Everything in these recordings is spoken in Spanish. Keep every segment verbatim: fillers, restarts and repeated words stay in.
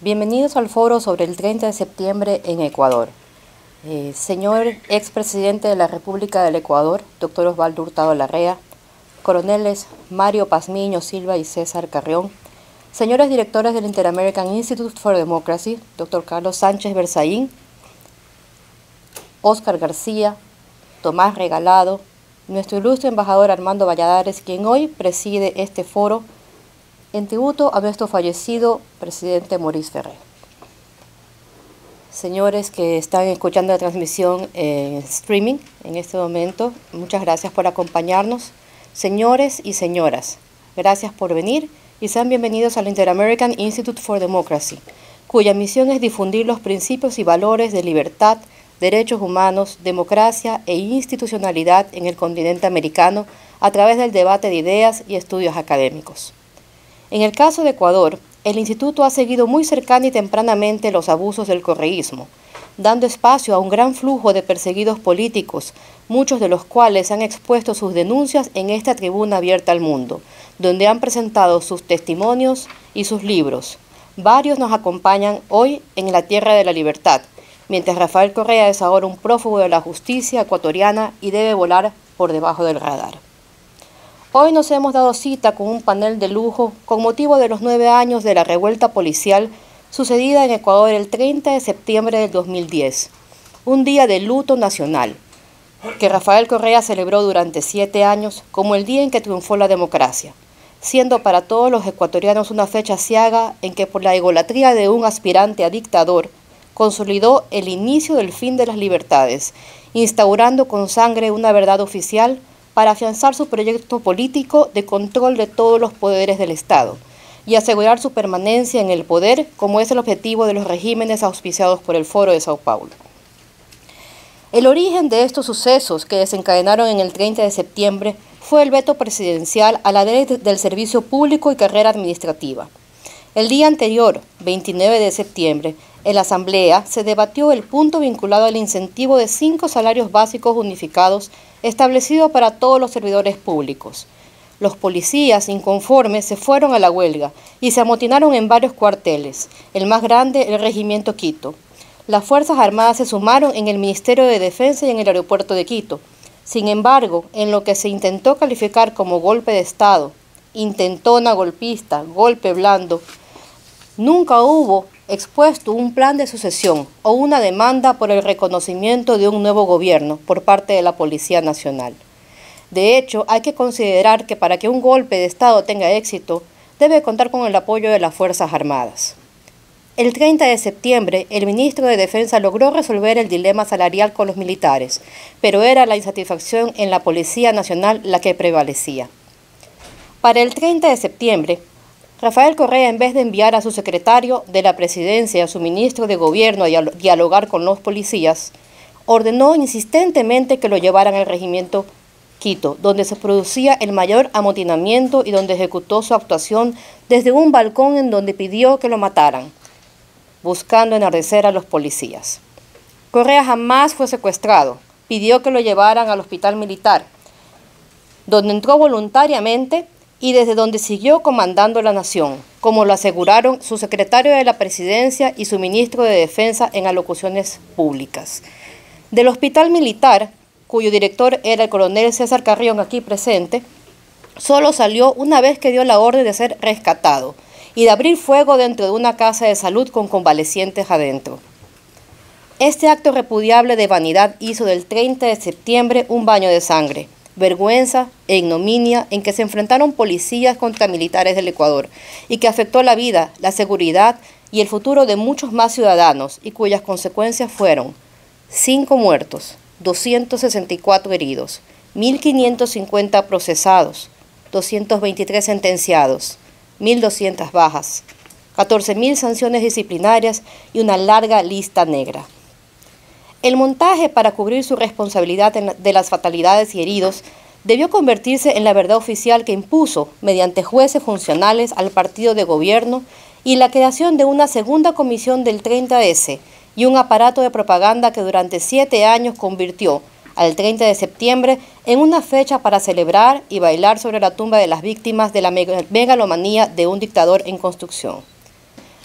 Bienvenidos al foro sobre el treinta de septiembre en Ecuador. Eh, señor expresidente de la República del Ecuador, doctor Osvaldo Hurtado Larrea, coroneles Mario Pazmiño Silva y César Carrión, señores directores del Inter-American Institute for Democracy, doctor Carlos Sánchez Berzaín, Óscar García, Tomás Regalado, nuestro ilustre embajador Armando Valladares, quien hoy preside este foro en tributo a nuestro fallecido presidente Maurice Ferrer. Señores que están escuchando la transmisión en streaming en este momento, muchas gracias por acompañarnos. Señores y señoras, gracias por venir y sean bienvenidos al Inter-American Institute for Democracy, cuya misión es difundir los principios y valores de libertad, derechos humanos, democracia e institucionalidad en el continente americano a través del debate de ideas y estudios académicos. En el caso de Ecuador, el Instituto ha seguido muy cercana y tempranamente los abusos del correísmo, dando espacio a un gran flujo de perseguidos políticos, muchos de los cuales han expuesto sus denuncias en esta tribuna abierta al mundo, donde han presentado sus testimonios y sus libros. Varios nos acompañan hoy en la Tierra de la Libertad, mientras Rafael Correa es ahora un prófugo de la justicia ecuatoriana y debe volar por debajo del radar. Hoy nos hemos dado cita con un panel de lujo con motivo de los nueve años de la revuelta policial sucedida en Ecuador el treinta de septiembre del dos mil diez, un día de luto nacional, que Rafael Correa celebró durante siete años como el día en que triunfó la democracia, siendo para todos los ecuatorianos una fecha aciaga en que por la egolatría de un aspirante a dictador consolidó el inicio del fin de las libertades, instaurando con sangre una verdad oficial para afianzar su proyecto político de control de todos los poderes del Estado y asegurar su permanencia en el poder, como es el objetivo de los regímenes auspiciados por el Foro de Sao Paulo. El origen de estos sucesos que desencadenaron en el treinta de septiembre fue el veto presidencial a la ley del servicio público y carrera administrativa. El día anterior, veintinueve de septiembre, en la Asamblea se debatió el punto vinculado al incentivo de cinco salarios básicos unificados establecido para todos los servidores públicos. Los policías inconformes se fueron a la huelga y se amotinaron en varios cuarteles, el más grande el Regimiento Quito. Las Fuerzas Armadas se sumaron en el Ministerio de Defensa y en el aeropuerto de Quito. Sin embargo, en lo que se intentó calificar como golpe de Estado, intentona golpista, golpe blando, nunca hubo expuesto un plan de sucesión o una demanda por el reconocimiento de un nuevo gobierno por parte de la Policía Nacional. De hecho, hay que considerar que para que un golpe de Estado tenga éxito, debe contar con el apoyo de las Fuerzas Armadas. El treinta de septiembre, el ministro de Defensa logró resolver el dilema salarial con los militares, pero era la insatisfacción en la Policía Nacional la que prevalecía. Para el treinta de septiembre, Rafael Correa, en vez de enviar a su secretario de la presidencia y a su ministro de gobierno a dialogar con los policías, ordenó insistentemente que lo llevaran al regimiento Quito, donde se producía el mayor amotinamiento y donde ejecutó su actuación desde un balcón en donde pidió que lo mataran, buscando enardecer a los policías. Correa jamás fue secuestrado, pidió que lo llevaran al hospital militar, donde entró voluntariamente y desde donde siguió comandando la nación, como lo aseguraron su secretario de la presidencia y su ministro de defensa en alocuciones públicas. Del hospital militar, cuyo director era el coronel César Carrión, aquí presente, solo salió una vez que dio la orden de ser rescatado y de abrir fuego dentro de una casa de salud con convalecientes adentro. Este acto repudiable de vanidad hizo del treinta de septiembre un baño de sangre, vergüenza e ignominia en que se enfrentaron policías contra militares del Ecuador y que afectó la vida, la seguridad y el futuro de muchos más ciudadanos y cuyas consecuencias fueron cinco muertos, doscientos sesenta y cuatro heridos, mil quinientos cincuenta procesados, doscientos veintitrés sentenciados, mil doscientas bajas, catorce mil sanciones disciplinarias y una larga lista negra. El montaje para cubrir su responsabilidad de las fatalidades y heridos debió convertirse en la verdad oficial que impuso, mediante jueces funcionales al partido de gobierno y la creación de una segunda comisión del treinta ese y un aparato de propaganda que durante siete años convirtió al treinta de septiembre en una fecha para celebrar y bailar sobre la tumba de las víctimas de la megalomanía de un dictador en construcción.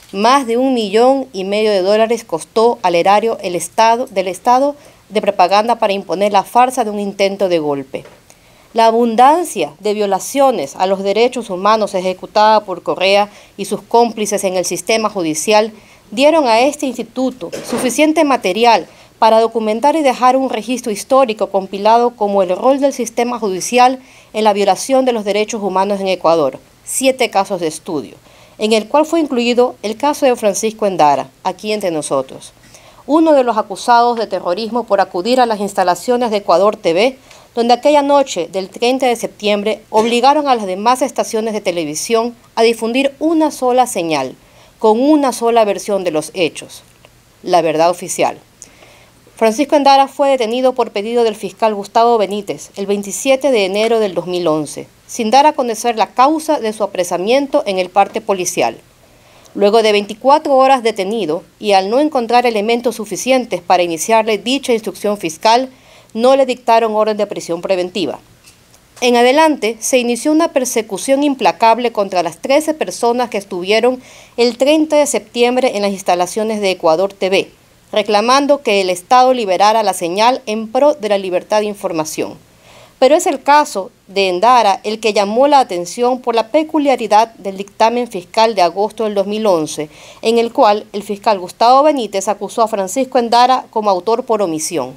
Más de un millón y medio de dólares costó al erario el Estado, del Estado de propaganda para imponer la farsa de un intento de golpe. La abundancia de violaciones a los derechos humanos ejecutada por Correa y sus cómplices en el sistema judicial dieron a este instituto suficiente material para documentar y dejar un registro histórico compilado como el rol del sistema judicial en la violación de los derechos humanos en Ecuador, siete casos de estudio, en el cual fue incluido el caso de Francisco Endara, aquí entre nosotros, uno de los acusados de terrorismo por acudir a las instalaciones de Ecuador T V, donde aquella noche del treinta de septiembre obligaron a las demás estaciones de televisión a difundir una sola señal, con una sola versión de los hechos, la verdad oficial. Francisco Endara fue detenido por pedido del fiscal Gustavo Benítez el veintisiete de enero del dos mil once, sin dar a conocer la causa de su apresamiento en el parte policial. Luego de veinticuatro horas detenido y al no encontrar elementos suficientes para iniciarle dicha instrucción fiscal, no le dictaron orden de prisión preventiva. En adelante, se inició una persecución implacable contra las trece personas que estuvieron el treinta de septiembre en las instalaciones de Ecuador T V, reclamando que el Estado liberara la señal en pro de la libertad de información. Pero es el caso de Endara el que llamó la atención por la peculiaridad del dictamen fiscal de agosto del dos mil once, en el cual el fiscal Gustavo Benítez acusó a Francisco Endara como autor por omisión.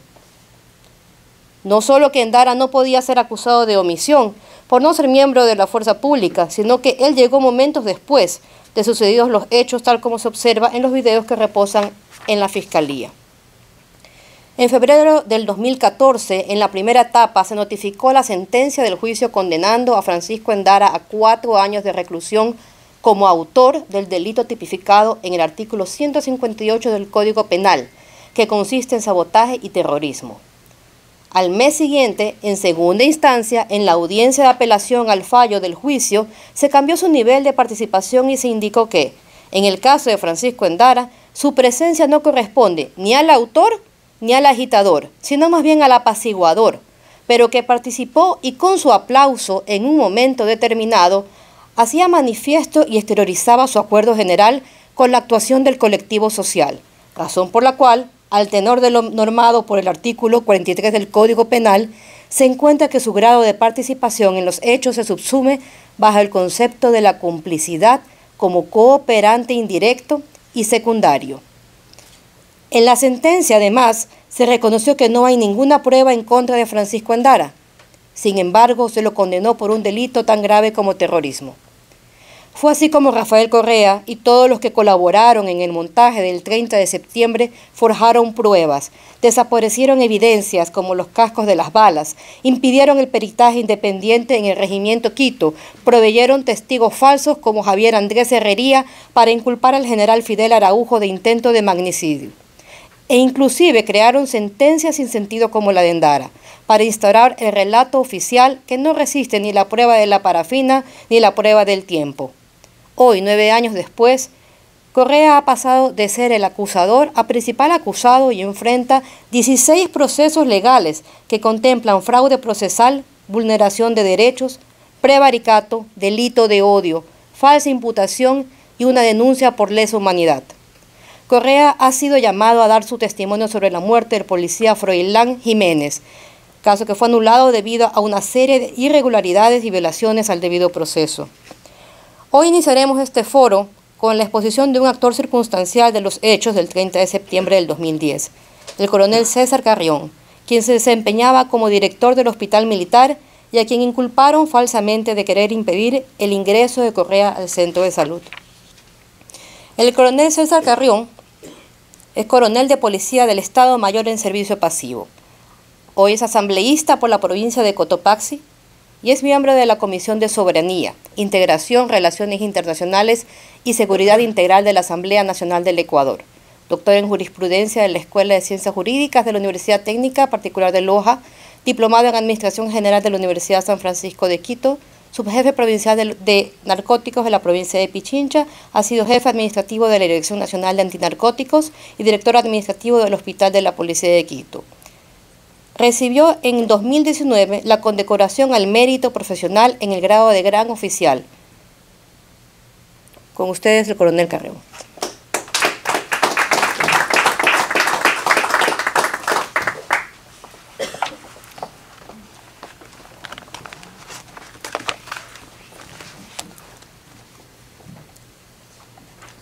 No solo que Endara no podía ser acusado de omisión por no ser miembro de la fuerza pública, sino que él llegó momentos después de sucedidos los hechos, tal como se observa en los videos que reposan en la Fiscalía. En febrero del dos mil catorce, en la primera etapa, se notificó la sentencia del juicio condenando a Francisco Endara a cuatro años de reclusión como autor del delito tipificado en el artículo ciento cincuenta y ocho del Código Penal, que consiste en sabotaje y terrorismo. Al mes siguiente, en segunda instancia, en la audiencia de apelación al fallo del juicio, se cambió su nivel de participación y se indicó que, en el caso de Francisco Endara, su presencia no corresponde ni al autor ni al agitador, sino más bien al apaciguador, pero que participó y con su aplauso en un momento determinado, hacía manifiesto y exteriorizaba su acuerdo general con la actuación del colectivo social, razón por la cual, al tenor de lo normado por el artículo cuarenta y tres del Código Penal, se encuentra que su grado de participación en los hechos se subsume bajo el concepto de la complicidad como cooperante indirecto y secundario. En la sentencia, además, se reconoció que no hay ninguna prueba en contra de Francisco Endara. Sin embargo, se lo condenó por un delito tan grave como terrorismo. Fue así como Rafael Correa y todos los que colaboraron en el montaje del treinta de septiembre forjaron pruebas, desaparecieron evidencias como los cascos de las balas, impidieron el peritaje independiente en el regimiento Quito, proveyeron testigos falsos como Javier Andrés Herrería para inculpar al general Fidel Araujo de intento de magnicidio. E inclusive crearon sentencias sin sentido como la de Endara, para instaurar el relato oficial que no resiste ni la prueba de la parafina ni la prueba del tiempo. Hoy, nueve años después, Correa ha pasado de ser el acusador a principal acusado y enfrenta dieciséis procesos legales que contemplan fraude procesal, vulneración de derechos, prevaricato, delito de odio, falsa imputación y una denuncia por lesa humanidad. Correa ha sido llamado a dar su testimonio sobre la muerte del policía Froilán Jiménez, caso que fue anulado debido a una serie de irregularidades y violaciones al debido proceso. Hoy iniciaremos este foro con la exposición de un actor circunstancial de los hechos del treinta de septiembre del dos mil diez, el coronel César Carrión, quien se desempeñaba como director del Hospital Militar y a quien inculparon falsamente de querer impedir el ingreso de Correa al centro de salud. El coronel César Carrión es coronel de Policía del Estado Mayor en servicio pasivo. Hoy es asambleísta por la provincia de Cotopaxi y es miembro de la Comisión de Soberanía, Integración, Relaciones Internacionales y Seguridad Integral de la Asamblea Nacional del Ecuador. Doctor en Jurisprudencia de la Escuela de Ciencias Jurídicas de la Universidad Técnica Particular de Loja, diplomado en Administración General de la Universidad San Francisco de Quito, subjefe provincial de, de narcóticos de la provincia de Pichincha, ha sido jefe administrativo de la Dirección Nacional de Antinarcóticos y director administrativo del Hospital de la Policía de Quito. Recibió en dos mil diecinueve la condecoración al mérito profesional en el grado de gran oficial. Con ustedes el coronel Carrión.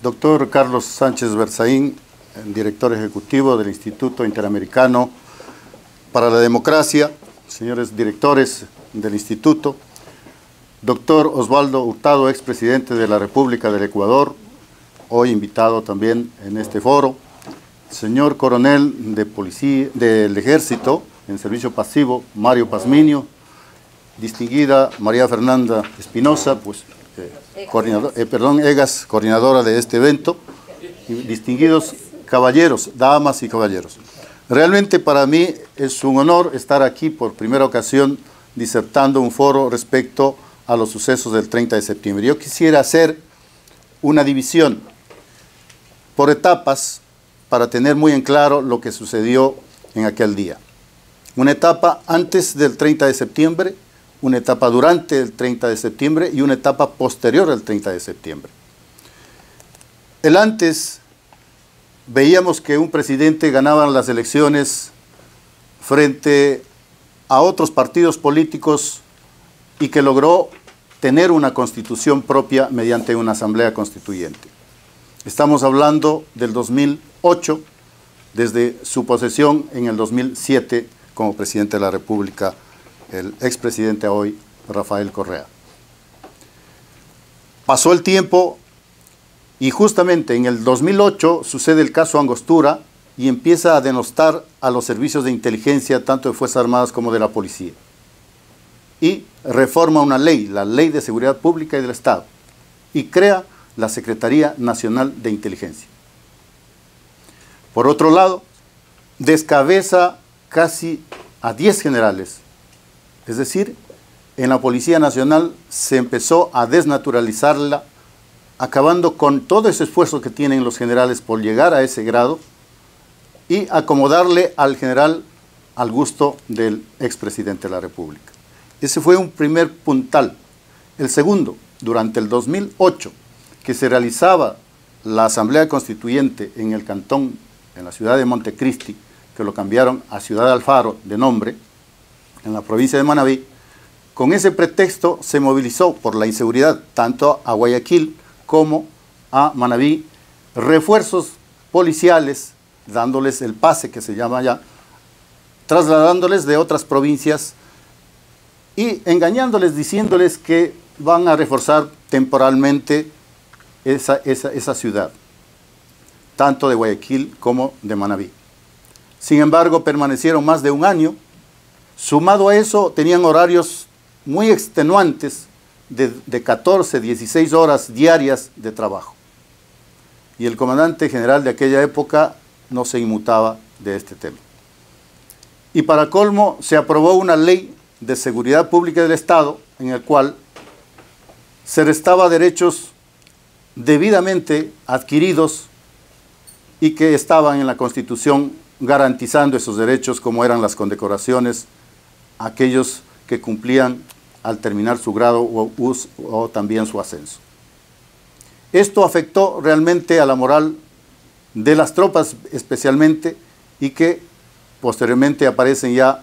doctor Carlos Sánchez Berzaín, director ejecutivo del Instituto Interamericano para la Democracia, señores directores del Instituto, doctor Osvaldo Hurtado, expresidente de la República del Ecuador, hoy invitado también en este foro, señor coronel de policía, del Ejército en servicio pasivo, Mario Pazmiño, distinguida María Fernanda Espinosa, pues, eh, coordinador, eh, perdón, Egas, coordinadora de este evento, y distinguidos caballeros, damas y caballeros. Realmente para mí es un honor estar aquí por primera ocasión disertando un foro respecto a los sucesos del treinta de septiembre. Yo quisiera hacer una división por etapas para tener muy en claro lo que sucedió en aquel día. Una etapa antes del treinta de septiembre, una etapa durante el treinta de septiembre y una etapa posterior al treinta de septiembre. El antes, veíamos que un presidente ganaba las elecciones frente a otros partidos políticos y que logró tener una constitución propia mediante una asamblea constituyente. Estamos hablando del dos mil ocho, desde su posesión en el dos mil siete como presidente de la República, el expresidente hoy, Rafael Correa. Pasó el tiempo y justamente en el dos mil ocho sucede el caso Angostura y empieza a denostar a los servicios de inteligencia, tanto de Fuerzas Armadas como de la policía. Y reforma una ley, la Ley de Seguridad Pública y del Estado, y crea la Secretaría Nacional de Inteligencia. Por otro lado, descabeza casi a diez generales, es decir, en la Policía Nacional se empezó a desnaturalizarla, acabando con todo ese esfuerzo que tienen los generales por llegar a ese grado y acomodarle al general al gusto del expresidente de la República. Ese fue un primer puntal. El segundo, durante el dos mil ocho, que se realizaba la Asamblea Constituyente en el cantón, en la ciudad de Montecristi, que lo cambiaron a Ciudad de Alfaro de nombre, en la provincia de Manabí, con ese pretexto se movilizó por la inseguridad tanto a Guayaquil como a Manabí refuerzos policiales, dándoles el pase que se llama allá, trasladándoles de otras provincias y engañándoles, diciéndoles que van a reforzar temporalmente esa, esa, esa ciudad, tanto de Guayaquil como de Manabí. Sin embargo, permanecieron más de un año. Sumado a eso, tenían horarios muy extenuantes de, de catorce, dieciséis horas diarias de trabajo. Y el comandante general de aquella época no se inmutaba de este tema. Y para colmo, se aprobó una ley de seguridad pública del Estado en el cual se restaba derechos debidamente adquiridos y que estaban en la Constitución garantizando esos derechos, como eran las condecoraciones a aquellos que cumplían al terminar su grado o, o también su ascenso. Esto afectó realmente a la moral de las tropas especialmente, y que posteriormente aparecen ya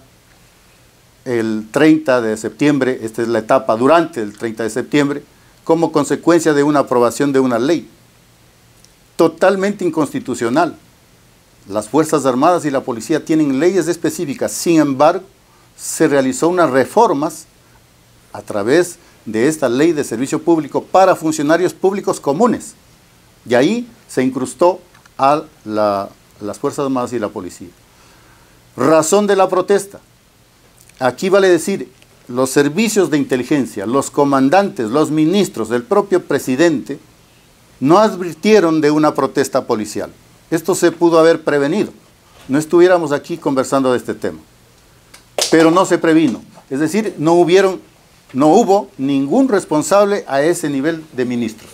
el treinta de septiembre, esta es la etapa durante el treinta de septiembre, como consecuencia de una aprobación de una ley totalmente inconstitucional. Las Fuerzas Armadas y la Policía tienen leyes específicas, sin embargo, se realizó unas reformas a través de esta ley de servicio público para funcionarios públicos comunes, y ahí se incrustó a la, las Fuerzas Armadas y la Policía. Razón de la protesta. Aquí vale decir, los servicios de inteligencia, los comandantes, los ministros del propio presidente no advirtieron de una protesta policial. Esto se pudo haber prevenido. No estuviéramos aquí conversando de este tema. Pero no se previno. Es decir, no hubieron, no hubo ningún responsable a ese nivel de ministros.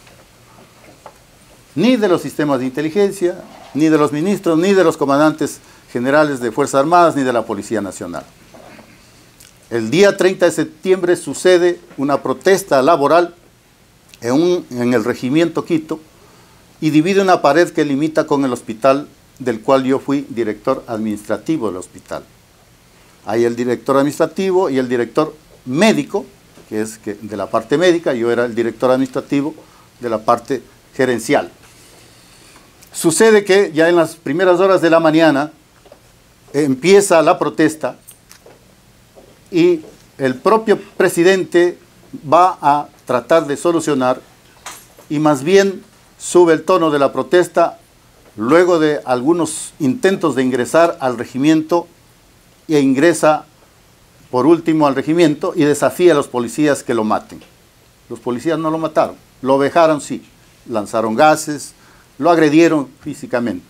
Ni de los sistemas de inteligencia, ni de los ministros, ni de los comandantes generales de Fuerzas Armadas, ni de la Policía Nacional. El día treinta de septiembre sucede una protesta laboral en, un, en el regimiento Quito y divide una pared que limita con el hospital, del cual yo fui director administrativo del hospital. Hay el director administrativo y el director médico, que es que de la parte médica, yo era el director administrativo de la parte gerencial. Sucede que ya en las primeras horas de la mañana empieza la protesta y el propio presidente va a tratar de solucionar y más bien sube el tono de la protesta luego de algunos intentos de ingresar al regimiento e ingresa por último al regimiento y desafía a los policías que lo maten. Los policías no lo mataron, lo vejaron sí, lanzaron gases, lo agredieron físicamente.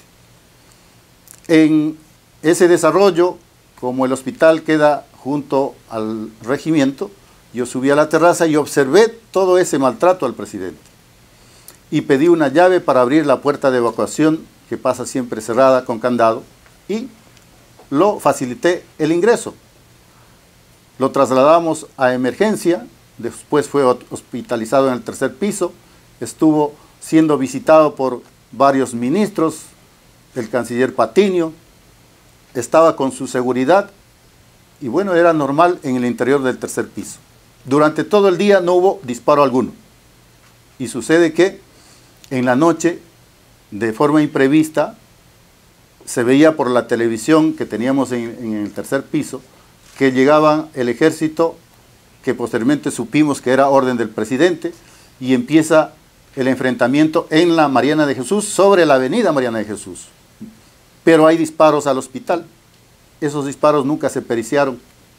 En ese desarrollo, como el hospital queda junto al regimiento, yo subí a la terraza y observé todo ese maltrato al presidente. Y pedí una llave para abrir la puerta de evacuación, que pasa siempre cerrada con candado, y lo facilité el ingreso. Lo trasladamos a emergencia, después fue hospitalizado en el tercer piso, estuvo siendo visitado por varios ministros, el canciller Patiño, estaba con su seguridad y bueno, era normal en el interior del tercer piso. Durante todo el día no hubo disparo alguno. Y sucede que en la noche, de forma imprevista, se veía por la televisión que teníamos en, en el tercer piso, que llegaba el ejército, que posteriormente supimos que era orden del presidente, y empieza el enfrentamiento en la Mariana de Jesús, sobre la avenida Mariana de Jesús. Pero hay disparos al hospital. Esos disparos nunca se periciaron.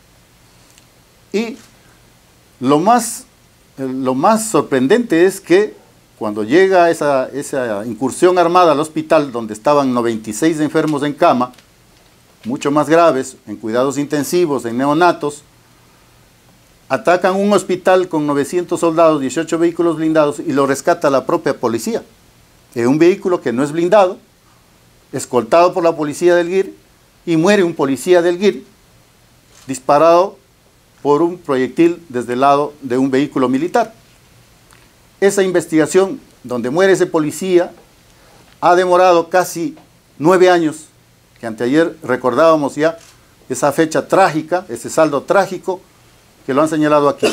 Y lo más, lo más sorprendente es que cuando llega esa, esa incursión armada al hospital, donde estaban noventa y seis enfermos en cama, mucho más graves, en cuidados intensivos, en neonatos, atacan un hospital con novecientos soldados, dieciocho vehículos blindados, y lo rescata la propia policía. En un vehículo que no es blindado, escoltado por la policía del G I R, y muere un policía del G I R, disparado por un proyectil desde el lado de un vehículo militar. Esa investigación, donde muere ese policía, ha demorado casi nueve años, que anteayer recordábamos ya esa fecha trágica, ese saldo trágico, que lo han señalado aquí.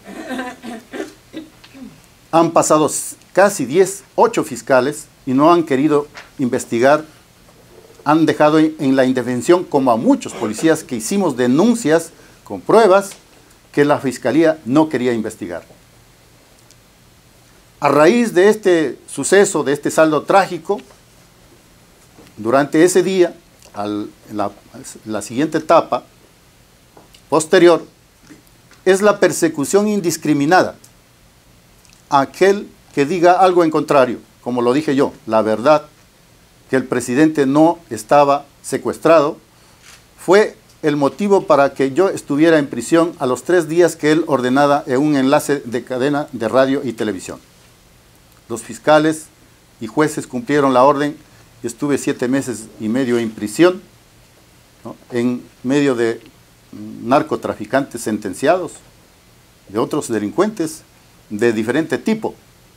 Han pasado casi diez, ocho fiscales y no han querido investigar, han dejado en la indefensión, como a muchos policías que hicimos denuncias con pruebas que la fiscalía no quería investigar. A raíz de este suceso, de este saldo trágico, durante ese día, al, la, la siguiente etapa, posterior, es la persecución indiscriminada a aquel que diga algo en contrario, como lo dije yo, la verdad, que el presidente no estaba secuestrado, fue el motivo para que yo estuviera en prisión a los tres días que él ordenara en un enlace de cadena de radio y televisión. Los fiscales y jueces cumplieron la orden y estuve siete meses y medio en prisión, ¿no?, en medio de narcotraficantes sentenciados, de otros delincuentes de diferente tipo.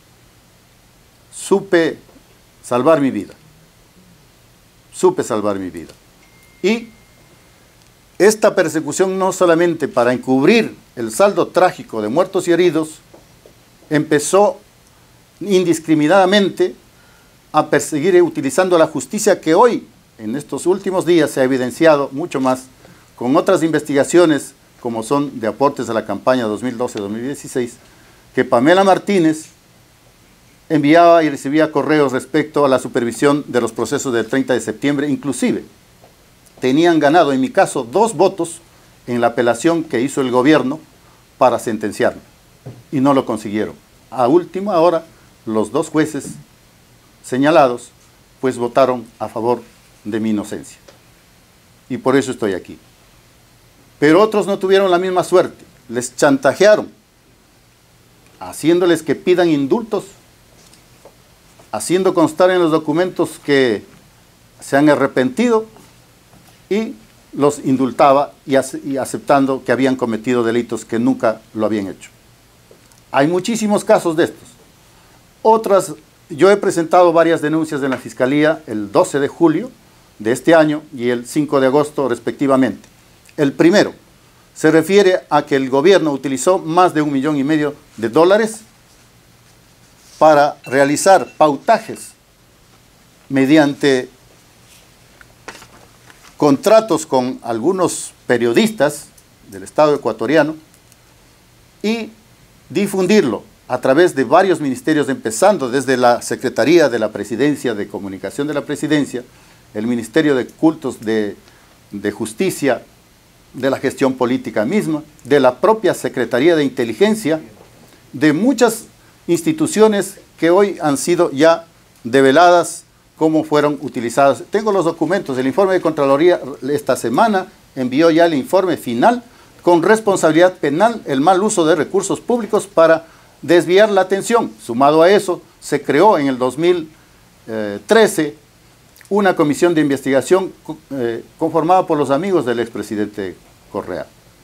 Supe salvar mi vida, supe salvar mi vida. Y esta persecución, no solamente para encubrir el saldo trágico de muertos y heridos, empezó indiscriminadamente a perseguir utilizando la justicia que hoy, en estos últimos días, se ha evidenciado mucho más con otras investigaciones, como son de aportes a la campaña dos mil doce dos mil dieciséis, que Pamela Martínez enviaba y recibía correos respecto a la supervisión de los procesos del treinta de septiembre, inclusive tenían ganado, en mi caso, dos votos en la apelación que hizo el gobierno para sentenciarme, y no lo consiguieron. A última hora, los dos jueces señalados, pues votaron a favor de mi inocencia. Y por eso estoy aquí. Pero otros no tuvieron la misma suerte. Les chantajearon, haciéndoles que pidan indultos, haciendo constar en los documentos que se han arrepentido, y los indultaba y, y aceptando que habían cometido delitos que nunca lo habían hecho. Hay muchísimos casos de estos. Otras, yo he presentado varias denuncias en la Fiscalía el doce de julio de este año y el cinco de agosto respectivamente. El primero se refiere a que el gobierno utilizó más de un millón y medio de dólares para realizar pautajes mediante contratos con algunos periodistas del Estado ecuatoriano y difundirlo a través de varios ministerios, empezando desde la Secretaría de la Presidencia de Comunicación de la Presidencia, el Ministerio de Cultos de, de Justicia, de la gestión política misma, de la propia Secretaría de Inteligencia, de muchas instituciones que hoy han sido ya develadas cómo fueron utilizadas. Tengo los documentos, el informe de Contraloría esta semana envió ya el informe final con responsabilidad penal, el mal uso de recursos públicos para desviar la atención. Sumado a eso, se creó en el dos mil trece una comisión de investigación eh, conformada por los amigos del expresidente Correa.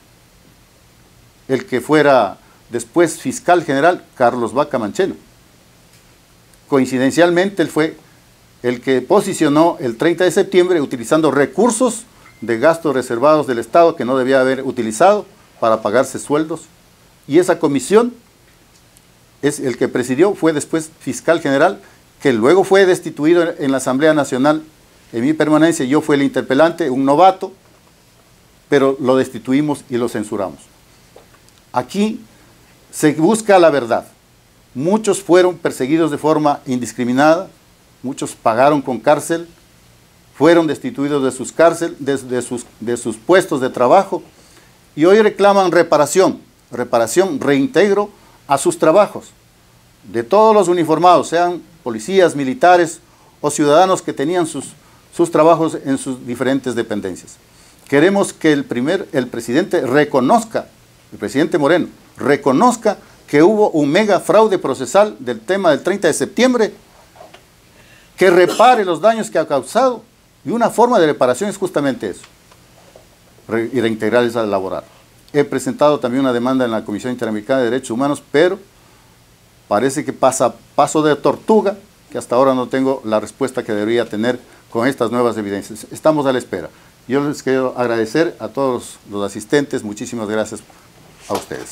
El que fuera después fiscal general, Carlos Vaca Mancheno. Coincidencialmente, él fue el que posicionó el treinta de septiembre utilizando recursos de gastos reservados del Estado que no debía haber utilizado para pagarse sueldos. Y esa comisión, es el que presidió, fue después fiscal general, que luego fue destituido en la Asamblea Nacional. En mi permanencia yo fui el interpelante, un novato, pero lo destituimos y lo censuramos. Aquí se busca la verdad. Muchos fueron perseguidos de forma indiscriminada, muchos pagaron con cárcel, fueron destituidos de sus cárceles, de, de, sus, de sus puestos de trabajo, y hoy reclaman reparación, reparación, reintegro a sus trabajos, de todos los uniformados, sean policías, militares o ciudadanos que tenían sus, sus trabajos en sus diferentes dependencias. Queremos que el, primer, el presidente reconozca, el presidente Moreno, reconozca que hubo un mega fraude procesal del tema del treinta de septiembre, que repare los daños que ha causado, y una forma de reparación es justamente eso, re, y reintegrarles al laboral. He presentado también una demanda en la Comisión Interamericana de Derechos Humanos, pero parece que pasa paso de tortuga, que hasta ahora no tengo la respuesta que debería tener con estas nuevas evidencias. Estamos a la espera. Yo les quiero agradecer a todos los asistentes, muchísimas gracias a ustedes.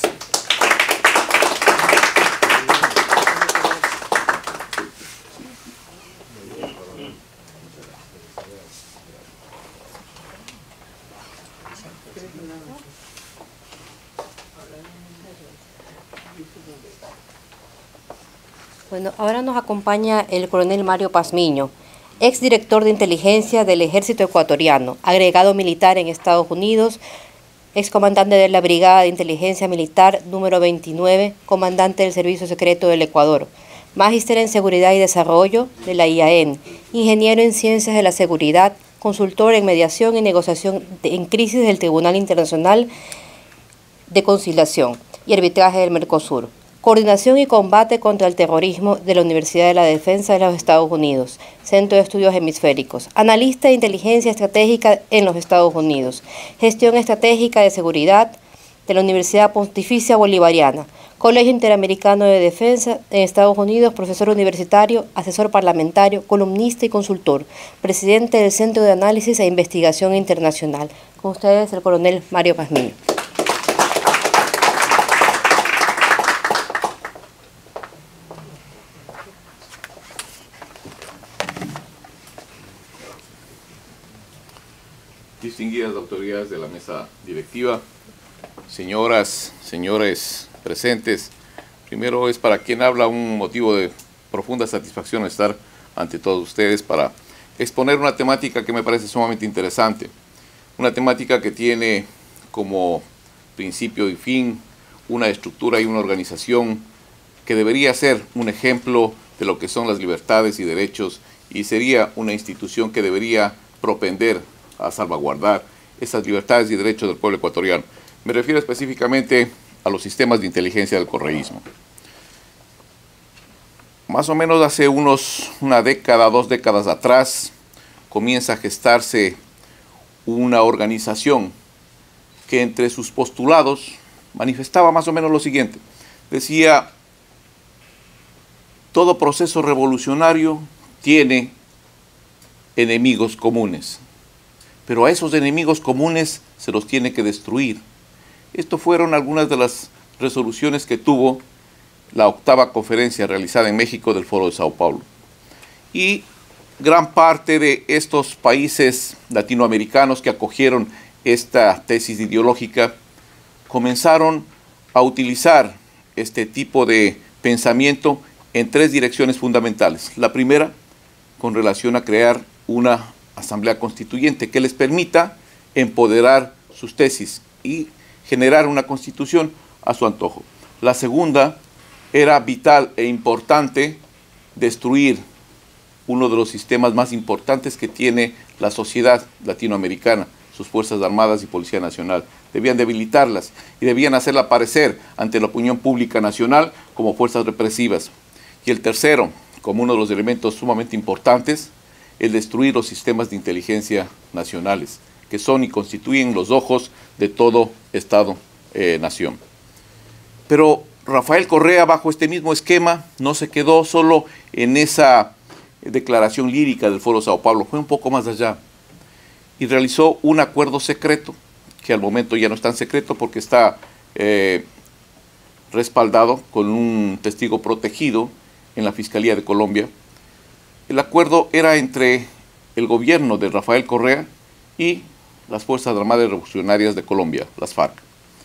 Bueno, ahora nos acompaña el coronel Mario Pazmiño, exdirector de inteligencia del Ejército Ecuatoriano, agregado militar en Estados Unidos, excomandante de la Brigada de Inteligencia Militar número veintinueve, comandante del Servicio Secreto del Ecuador, magíster en Seguridad y Desarrollo de la I A N, ingeniero en Ciencias de la Seguridad, consultor en mediación y negociación en crisis del Tribunal Internacional de Conciliación y Arbitraje del Mercosur, Coordinación y Combate contra el Terrorismo de la Universidad de la Defensa de los Estados Unidos, Centro de Estudios Hemisféricos, analista de inteligencia estratégica en los Estados Unidos, Gestión Estratégica de Seguridad de la Universidad Pontificia Bolivariana, Colegio Interamericano de Defensa en Estados Unidos, profesor universitario, asesor parlamentario, columnista y consultor, presidente del Centro de Análisis e Investigación Internacional. Con ustedes, el coronel Mario Pazmiño. Distinguidas autoridades de la mesa directiva, señoras, señores presentes, primero es para quien habla un motivo de profunda satisfacción estar ante todos ustedes para exponer una temática que me parece sumamente interesante, una temática que tiene como principio y fin una estructura y una organización que debería ser un ejemplo de lo que son las libertades y derechos, y sería una institución que debería propender a salvaguardar esas libertades y derechos del pueblo ecuatoriano. Me refiero específicamente a los sistemas de inteligencia del correísmo. Más o menos hace unos, una década, dos décadas atrás, comienza a gestarse una organización que entre sus postulados manifestaba más o menos lo siguiente. Decía, todo proceso revolucionario tiene enemigos comunes, pero a esos enemigos comunes se los tiene que destruir. Estas fueron algunas de las resoluciones que tuvo la octava conferencia realizada en México del Foro de Sao Paulo. Y gran parte de estos países latinoamericanos que acogieron esta tesis ideológica comenzaron a utilizar este tipo de pensamiento en tres direcciones fundamentales. La primera, con relación a crear una asamblea constituyente que les permita empoderar sus tesis y generar una constitución a su antojo. La segunda, era vital e importante destruir uno de los sistemas más importantes que tiene la sociedad latinoamericana, sus Fuerzas Armadas y Policía Nacional. Debían debilitarlas y debían hacerla aparecer ante la opinión pública nacional como fuerzas represivas. Y el tercero, como uno de los elementos sumamente importantes, el destruir los sistemas de inteligencia nacionales, que son y constituyen los ojos de todo Estado-nación. Eh, Pero Rafael Correa, bajo este mismo esquema, no se quedó solo en esa declaración lírica del Foro Sao Paulo, fue un poco más allá y realizó un acuerdo secreto, que al momento ya no es tan secreto porque está eh, respaldado con un testigo protegido en la Fiscalía de Colombia. El acuerdo era entre el gobierno de Rafael Correa y las Fuerzas Armadas Revolucionarias de Colombia, las FARC.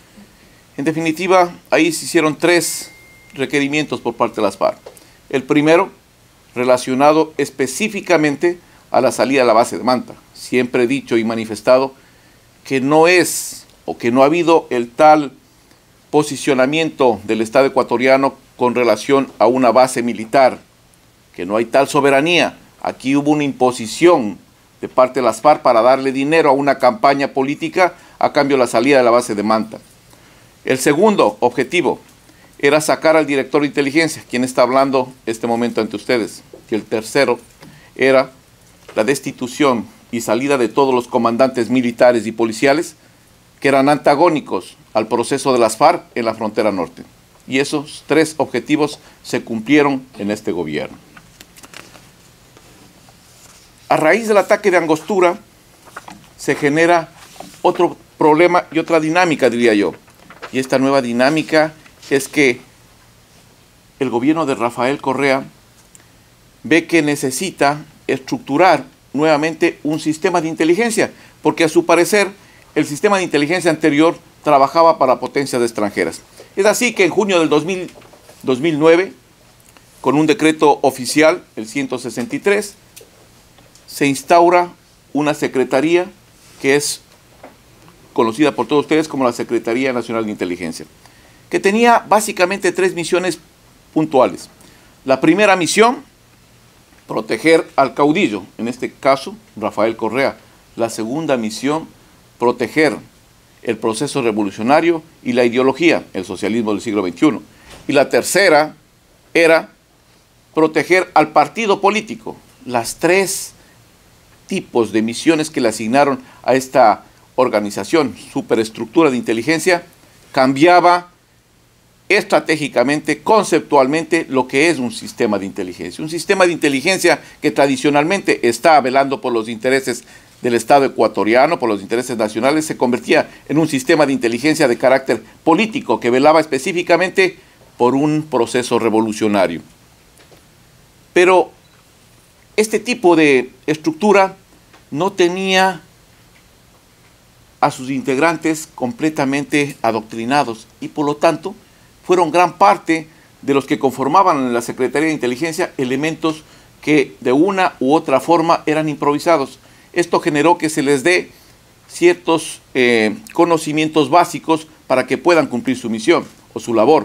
En definitiva, ahí se hicieron tres requerimientos por parte de las FARC. El primero, relacionado específicamente a la salida de la base de Manta. Siempre he dicho y manifestado que no es o que no ha habido el tal posicionamiento del Estado ecuatoriano con relación a una base militar, que no hay tal soberanía. Aquí hubo una imposición de parte de las FARC para darle dinero a una campaña política a cambio de la salida de la base de Manta. El segundo objetivo era sacar al director de inteligencia, quien está hablando este momento ante ustedes. Y el tercero era la destitución y salida de todos los comandantes militares y policiales que eran antagónicos al proceso de las FARC en la frontera norte. Y esos tres objetivos se cumplieron en este gobierno. A raíz del ataque de Angostura se genera otro problema y otra dinámica, diría yo. Y esta nueva dinámica es que el gobierno de Rafael Correa ve que necesita estructurar nuevamente un sistema de inteligencia, porque a su parecer el sistema de inteligencia anterior trabajaba para potencias extranjeras. Es así que en junio del dos mil nueve, con un decreto oficial, el ciento sesenta y tres, se instaura una secretaría que es conocida por todos ustedes como la Secretaría Nacional de Inteligencia, que tenía básicamente tres misiones puntuales. La primera misión, proteger al caudillo, en este caso Rafael Correa. La segunda misión, proteger el proceso revolucionario y la ideología, el socialismo del siglo veintiuno. Y la tercera era proteger al partido político. Las tres tipos de misiones que le asignaron a esta organización, superestructura de inteligencia, cambiaba estratégicamente, conceptualmente, lo que es un sistema de inteligencia. Un sistema de inteligencia que tradicionalmente está velando por los intereses del Estado ecuatoriano, por los intereses nacionales, se convertía en un sistema de inteligencia de carácter político que velaba específicamente por un proceso revolucionario. Pero este tipo de estructura no tenía a sus integrantes completamente adoctrinados y por lo tanto fueron gran parte de los que conformaban la Secretaría de Inteligencia elementos que de una u otra forma eran improvisados. Esto generó que se les dé ciertos eh, conocimientos básicos para que puedan cumplir su misión o su labor.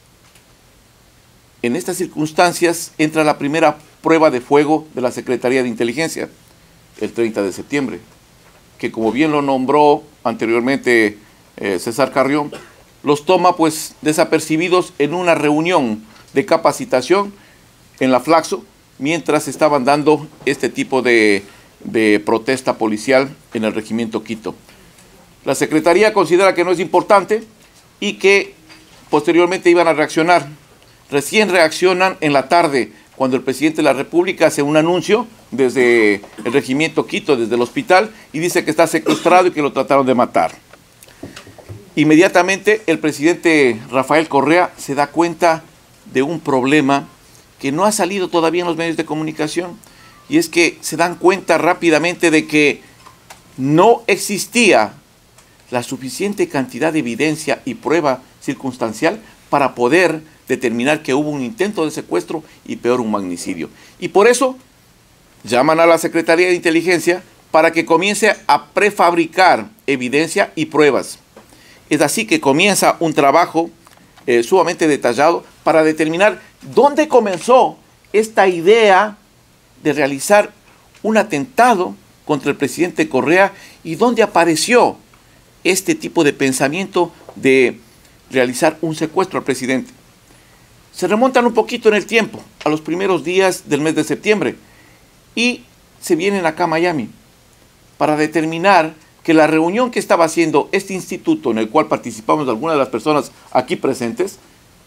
En estas circunstancias entra la primera prueba de fuego de la Secretaría de Inteligencia, el treinta de septiembre, que como bien lo nombró anteriormente eh, César Carrión, los toma pues desapercibidos en una reunión de capacitación en la Flaxo, mientras estaban dando este tipo de, de protesta policial en el regimiento Quito. La Secretaría considera que no es importante y que posteriormente iban a reaccionar. Recién reaccionan en la tarde, cuando el presidente de la República hace un anuncio desde el regimiento Quito, desde el hospital, y dice que está secuestrado y que lo trataron de matar. Inmediatamente el presidente Rafael Correa se da cuenta de un problema que no ha salido todavía en los medios de comunicación, y es que se dan cuenta rápidamente de que no existía la suficiente cantidad de evidencia y prueba circunstancial para poder determinar que hubo un intento de secuestro y peor un magnicidio. Y por eso llaman a la Secretaría de Inteligencia para que comience a prefabricar evidencia y pruebas. Es así que comienza un trabajo eh, sumamente detallado para determinar dónde comenzó esta idea de realizar un atentado contra el presidente Correa y dónde apareció este tipo de pensamiento de realizar un secuestro al presidente. Se remontan un poquito en el tiempo, a los primeros días del mes de septiembre, y se vienen acá a Miami para determinar que la reunión que estaba haciendo este instituto, en el cual participamos algunas de las personas aquí presentes,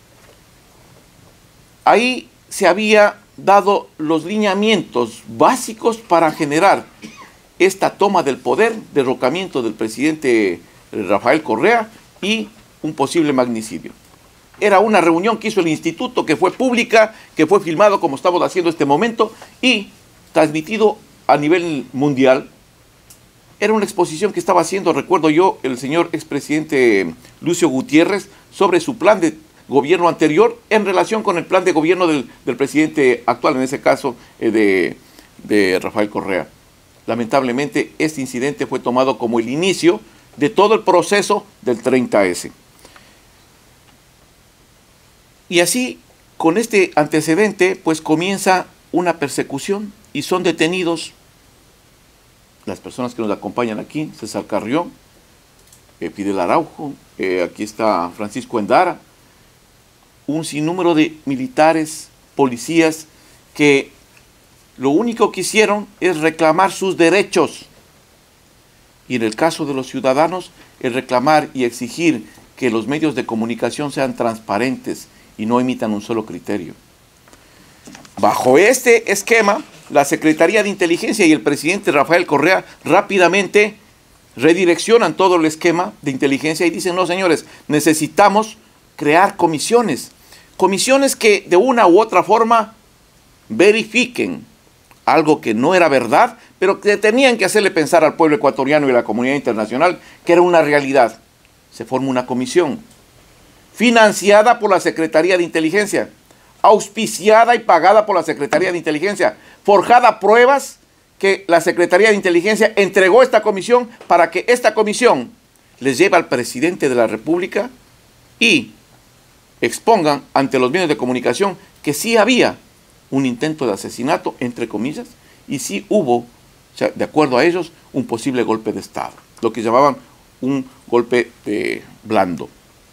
ahí se había dado los lineamientos básicos para generar esta toma del poder, derrocamiento del presidente Rafael Correa y un posible magnicidio. Era una reunión que hizo el instituto, que fue pública, que fue filmado como estamos haciendo este momento y transmitido a nivel mundial. Era una exposición que estaba haciendo, recuerdo yo, el señor expresidente Lucio Gutiérrez sobre su plan de gobierno anterior en relación con el plan de gobierno del, del presidente actual, en ese caso eh, de, de Rafael Correa. Lamentablemente, este incidente fue tomado como el inicio de todo el proceso del treinta ese. Y así, con este antecedente, pues comienza una persecución y son detenidos las personas que nos acompañan aquí: César Carrión, eh, Fidel Araujo, eh, aquí está Francisco Endara, un sinnúmero de militares, policías, que lo único que hicieron es reclamar sus derechos. Y en el caso de los ciudadanos, es reclamar y exigir que los medios de comunicación sean transparentes y no emitan un solo criterio. Bajo este esquema, la Secretaría de Inteligencia y el presidente Rafael Correa rápidamente redireccionan todo el esquema de inteligencia y dicen: no, señores, necesitamos crear comisiones. Comisiones que de una u otra forma verifiquen algo que no era verdad, pero que tenían que hacerle pensar al pueblo ecuatoriano y a la comunidad internacional que era una realidad. Se forma una comisión financiada por la Secretaría de Inteligencia, auspiciada y pagada por la Secretaría de Inteligencia, forjada pruebas que la Secretaría de Inteligencia entregó a esta comisión para que esta comisión les lleve al presidente de la República y expongan ante los medios de comunicación que sí había un intento de asesinato, entre comillas, y sí hubo, o sea, de acuerdo a ellos, un posible golpe de Estado, lo que llamaban un golpe eh, blando.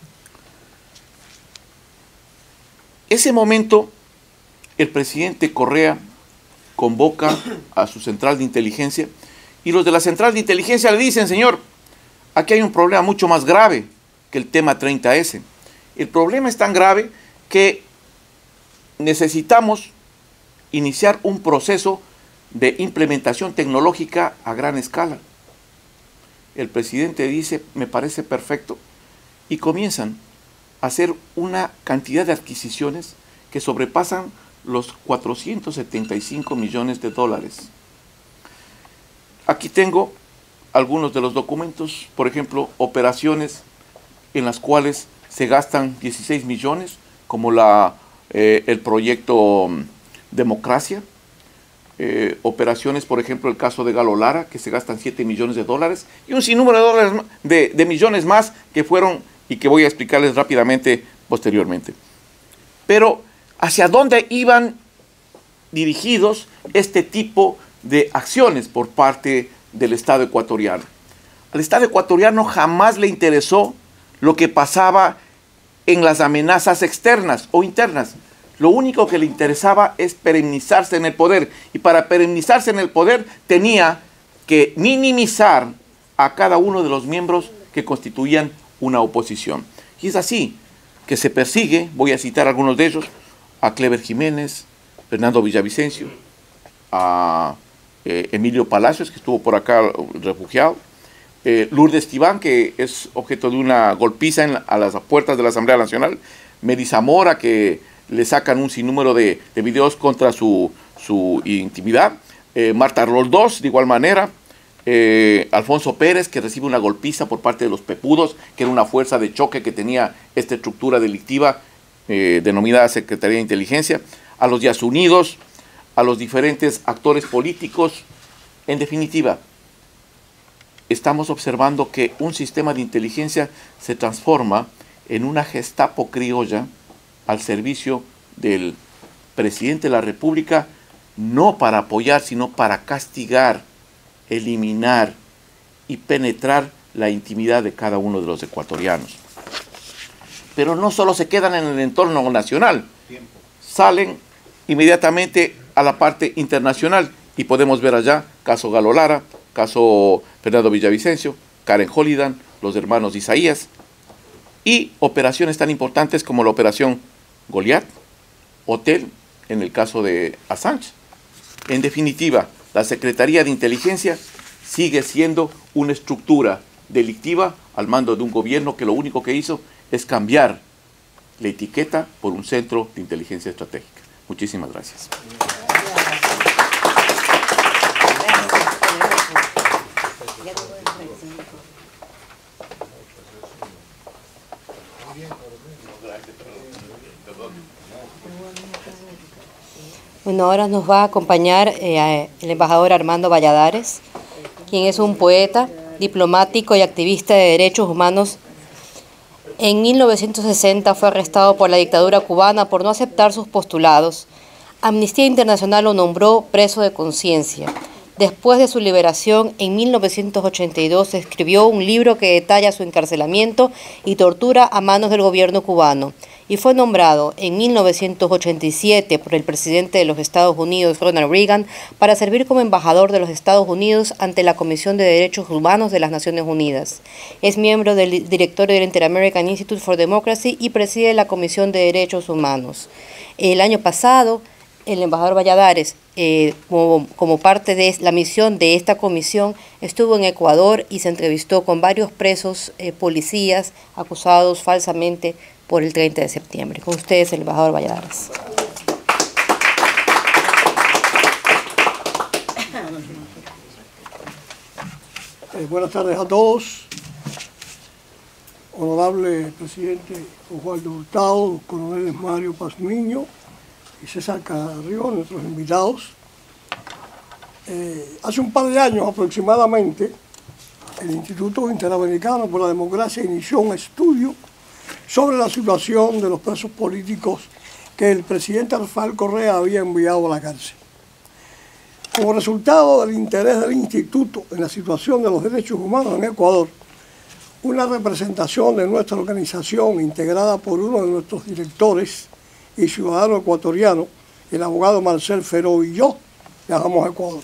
Ese momento, el presidente Correa convoca a su central de inteligencia y los de la central de inteligencia le dicen: señor, aquí hay un problema mucho más grave que el tema treinta ese. El problema es tan grave que necesitamos iniciar un proceso de implementación tecnológica a gran escala. El presidente dice: me parece perfecto, y comienzan a hacer una cantidad de adquisiciones que sobrepasan los cuatrocientos setenta y cinco millones de dólares. Aquí tengo algunos de los documentos, por ejemplo, operaciones en las cuales se gastan dieciséis millones, como la, eh, el proyecto Democracia, eh, operaciones, por ejemplo, el caso de Galo Lara, que se gastan siete millones de dólares, y un sinnúmero de, dólares, de, de millones más que fueron, y que voy a explicarles rápidamente posteriormente. Pero, ¿hacia dónde iban dirigidos este tipo de acciones por parte del Estado ecuatoriano? Al Estado ecuatoriano jamás le interesó lo que pasaba en las amenazas externas o internas. Lo único que le interesaba es perennizarse en el poder, y para perennizarse en el poder tenía que minimizar a cada uno de los miembros que constituían una oposición. Y es así que se persigue, voy a citar algunos de ellos, a Clever Jiménez, Fernando Villavicencio, a eh, Emilio Palacios, que estuvo por acá refugiado, eh, Lourdes Tibán, que es objeto de una golpiza en, a las puertas de la Asamblea Nacional, Mary Zamora, que le sacan un sinnúmero de, de videos contra su, su intimidad, eh, Marta Roldós, de igual manera, eh, Alfonso Pérez, que recibe una golpiza por parte de los Pepudos, que era una fuerza de choque que tenía esta estructura delictiva eh, denominada Secretaría de Inteligencia, a los Días Unidos, a los diferentes actores políticos. En definitiva, estamos observando que un sistema de inteligencia se transforma en una Gestapo criolla al servicio del presidente de la República, no para apoyar, sino para castigar, eliminar y penetrar la intimidad de cada uno de los ecuatorianos. Pero no solo se quedan en el entorno nacional, salen inmediatamente a la parte internacional y podemos ver allá caso Galo Lara, caso Fernando Villavicencio, Karen Holidan, los hermanos Isaías y operaciones tan importantes como la operación Goliat, Hotel, en el caso de Assange. En definitiva, la Secretaría de Inteligencia sigue siendo una estructura delictiva al mando de un gobierno que lo único que hizo es cambiar la etiqueta por un centro de inteligencia estratégica. Muchísimas gracias. Bueno, ahora nos va a acompañar eh, el embajador Armando Valladares, quien es un poeta, diplomático y activista de derechos humanos. En mil novecientos sesenta fue arrestado por la dictadura cubana por no aceptar sus postulados. Amnistía Internacional lo nombró preso de conciencia. Después de su liberación, en mil novecientos ochenta y dos escribió un libro que detalla su encarcelamiento y tortura a manos del gobierno cubano, y fue nombrado en mil novecientos ochenta y siete por el presidente de los Estados Unidos, Ronald Reagan, para servir como embajador de los Estados Unidos ante la Comisión de Derechos Humanos de las Naciones Unidas. Es miembro del directorio del Inter-American Institute for Democracy y preside la Comisión de Derechos Humanos. El año pasado, el embajador Valladares, eh, como, como parte de la misión de esta comisión, estuvo en Ecuador y se entrevistó con varios presos eh, policías acusados falsamente por el treinta de septiembre. Con ustedes, el embajador Valladares. Eh, buenas tardes a todos. Honorable presidente Osvaldo Hurtado, coroneles Mario Pazmiño y César Carrió, nuestros invitados. Eh, hace un par de años aproximadamente, el Instituto Interamericano por la Democracia inició un estudio sobre la situación de los presos políticos que el presidente Rafael Correa había enviado a la cárcel. Como resultado del interés del Instituto en la situación de los derechos humanos en Ecuador, una representación de nuestra organización integrada por uno de nuestros directores y ciudadano ecuatoriano, el abogado Marcel Feró y yo, viajamos a Ecuador.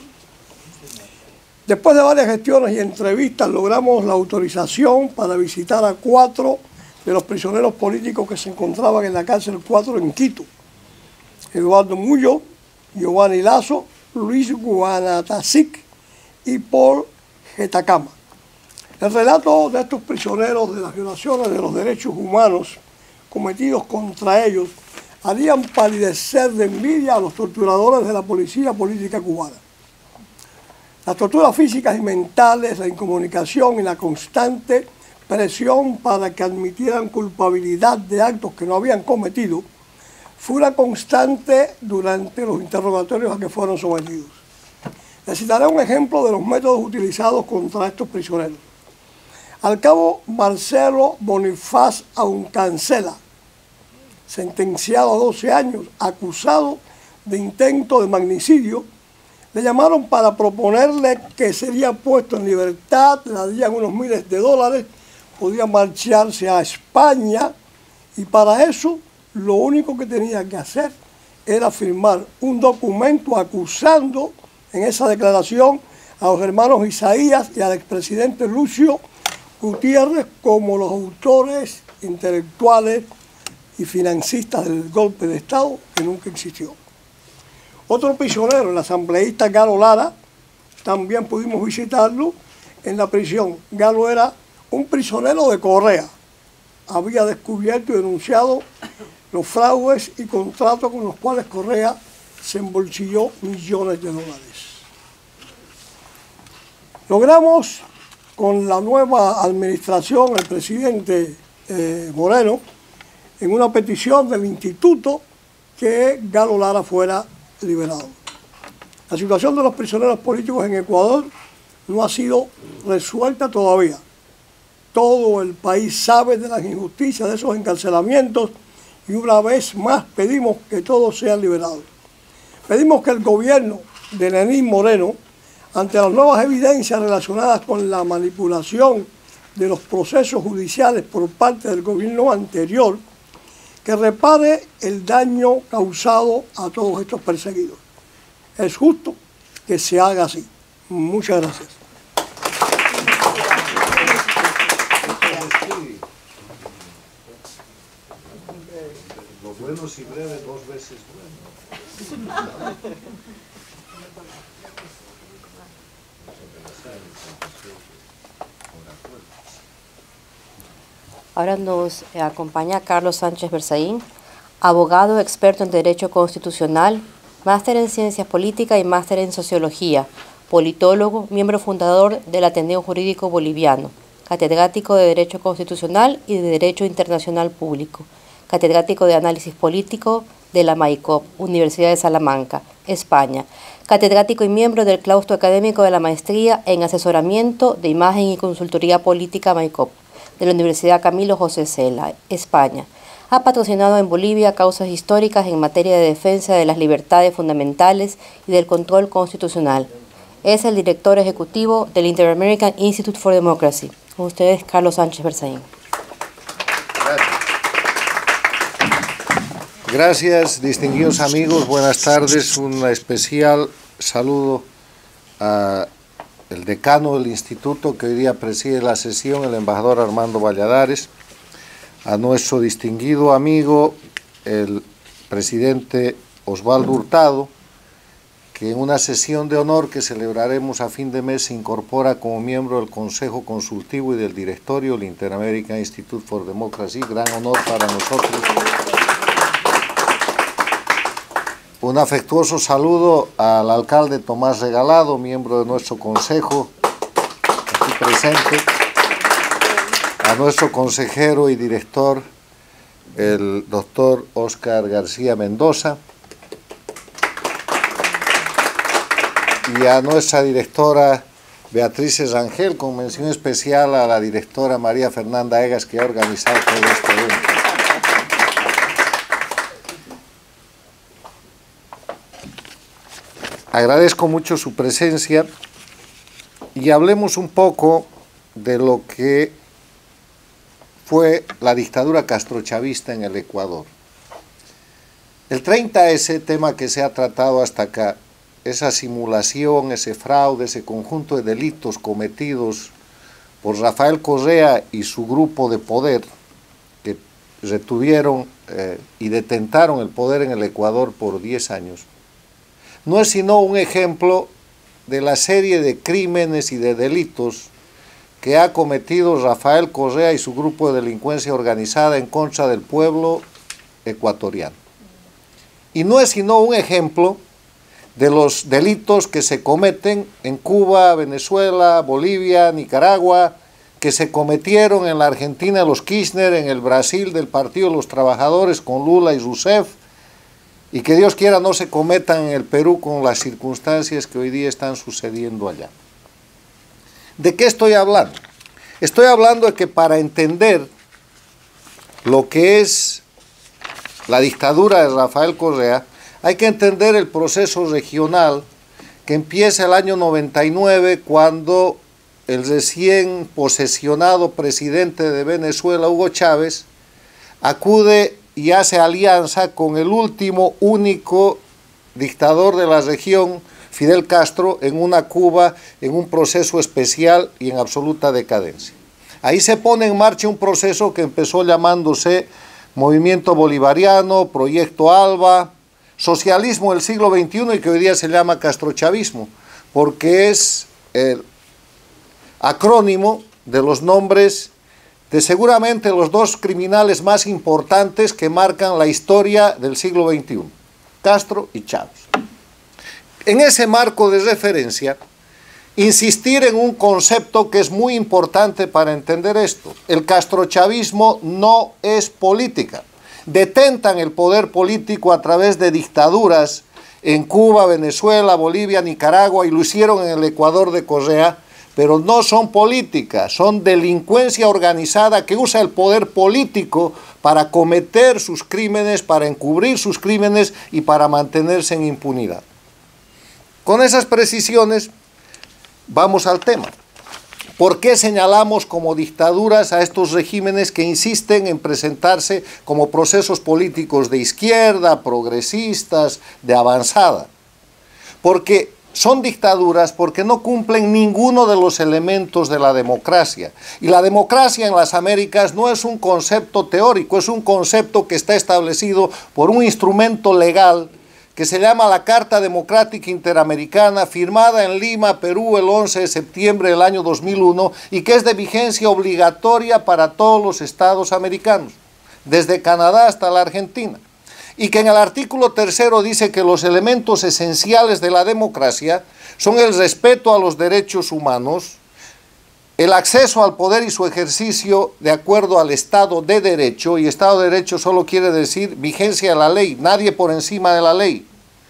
Después de varias gestiones y entrevistas logramos la autorización para visitar a cuatro de los prisioneros políticos que se encontraban en la cárcel cuatro en Quito: Eduardo Mullo, Giovanni Lazo, Luis Guanatacic y Paul Getacama. El relato de estos prisioneros de las violaciones de los derechos humanos cometidos contra ellos harían palidecer de envidia a los torturadores de la policía política cubana. Las torturas físicas y mentales, la incomunicación y la constante presión para que admitieran culpabilidad de actos que no habían cometido fue una constante durante los interrogatorios a que fueron sometidos. Les citaré un ejemplo de los métodos utilizados contra estos prisioneros. Al cabo Marcelo Bonifaz Auncancela, sentenciado a doce años, acusado de intento de magnicidio, le llamaron para proponerle que sería puesto en libertad, le darían unos miles de dólares, podía marcharse a España, y para eso lo único que tenía que hacer era firmar un documento acusando en esa declaración a los hermanos Isaías y al expresidente Lucio Gutiérrez como los autores intelectuales y financistas del golpe de Estado que nunca existió. Otro prisionero, el asambleísta Galo Lara, también pudimos visitarlo en la prisión. Galo era un prisionero de Correa. Había descubierto y denunciado los fraudes y contratos con los cuales Correa se embolsilló millones de dólares. Logramos con la nueva administración, el presidente eh, Moreno, en una petición del instituto, que Galo Lara fuera liberado. La situación de los prisioneros políticos en Ecuador no ha sido resuelta todavía. Todo el país sabe de las injusticias de esos encarcelamientos y una vez más pedimos que todos sean liberados. Pedimos que el gobierno de Lenín Moreno, ante las nuevas evidencias relacionadas con la manipulación de los procesos judiciales por parte del gobierno anterior, que repare el daño causado a todos estos perseguidos. Es justo que se haga así. Muchas gracias. Lo bueno si breve, dos veces bueno. Ahora nos acompaña Carlos Sánchez Berzaín, abogado experto en Derecho Constitucional, máster en Ciencias Políticas y máster en Sociología, politólogo, miembro fundador del Ateneo Jurídico Boliviano, catedrático de Derecho Constitucional y de Derecho Internacional Público, catedrático de Análisis Político de la MAICOP, Universidad de Salamanca, España, catedrático y miembro del claustro académico de la Maestría en Asesoramiento de Imagen y Consultoría Política MAICOP, de la Universidad Camilo José Cela, España. Ha patrocinado en Bolivia causas históricas en materia de defensa de las libertades fundamentales y del control constitucional. Es el director ejecutivo del Inter-American Institute for Democracy. Con ustedes, Carlos Sánchez Berzaín. Gracias, distinguidos amigos, buenas tardes. Un especial saludo al decano del instituto que hoy día preside la sesión, el embajador Armando Valladares, a nuestro distinguido amigo, el presidente Osvaldo Hurtado, que en una sesión de honor que celebraremos a fin de mes se incorpora como miembro del Consejo Consultivo y del Directorio del Inter-American Institute for Democracy. Gran honor para nosotros. Un afectuoso saludo al alcalde Tomás Regalado, miembro de nuestro consejo, aquí presente, a nuestro consejero y director, el doctor Óscar García Mendoza, y a nuestra directora Beatriz Rangel, con mención especial a la directora María Fernanda Egas, que ha organizado todo este evento. Agradezco mucho su presencia y hablemos un poco de lo que fue la dictadura castrochavista en el Ecuador. El treinta ese tema que se ha tratado hasta acá, esa simulación, ese fraude, ese conjunto de delitos cometidos por Rafael Correa y su grupo de poder, que retuvieron eh, y detentaron el poder en el Ecuador por diez años, no es sino un ejemplo de la serie de crímenes y de delitos que ha cometido Rafael Correa y su grupo de delincuencia organizada en contra del pueblo ecuatoriano. Y no es sino un ejemplo de los delitos que se cometen en Cuba, Venezuela, Bolivia, Nicaragua, que se cometieron en la Argentina de los Kirchner, en el Brasil del Partido de los Trabajadores con Lula y Rousseff, y que Dios quiera no se cometan en el Perú con las circunstancias que hoy día están sucediendo allá. ¿De qué estoy hablando? Estoy hablando de que para entender lo que es la dictadura de Rafael Correa, hay que entender el proceso regional que empieza el año noventa y nueve, cuando el recién posesionado presidente de Venezuela, Hugo Chávez, acude y hace alianza con el último, único dictador de la región, Fidel Castro, en una Cuba en un proceso especial y en absoluta decadencia. Ahí se pone en marcha un proceso que empezó llamándose Movimiento Bolivariano, Proyecto Alba, Socialismo del siglo veintiuno, y que hoy día se llama castrochavismo, porque es el acrónimo de los nombres de seguramente los dos criminales más importantes que marcan la historia del siglo veintiuno, Castro y Chávez. En ese marco de referencia insistir en un concepto que es muy importante para entender esto. El castrochavismo no es política. Detentan el poder político a través de dictaduras en Cuba, Venezuela, Bolivia, Nicaragua, y lo hicieron en el Ecuador de Correa, pero no son políticas, son delincuencia organizada que usa el poder político para cometer sus crímenes, para encubrir sus crímenes y para mantenerse en impunidad. Con esas precisiones, vamos al tema. ¿Por qué señalamos como dictaduras a estos regímenes que insisten en presentarse como procesos políticos de izquierda, progresistas, de avanzada? Porque son dictaduras porque no cumplen ninguno de los elementos de la democracia. Y la democracia en las Américas no es un concepto teórico, es un concepto que está establecido por un instrumento legal que se llama la Carta Democrática Interamericana, firmada en Lima, Perú, el once de septiembre del año dos mil uno, y que es de vigencia obligatoria para todos los estados americanos, desde Canadá hasta la Argentina. Y que en el artículo tercero dice que los elementos esenciales de la democracia son el respeto a los derechos humanos, el acceso al poder y su ejercicio de acuerdo al Estado de Derecho, y Estado de Derecho solo quiere decir vigencia de la ley, nadie por encima de la ley.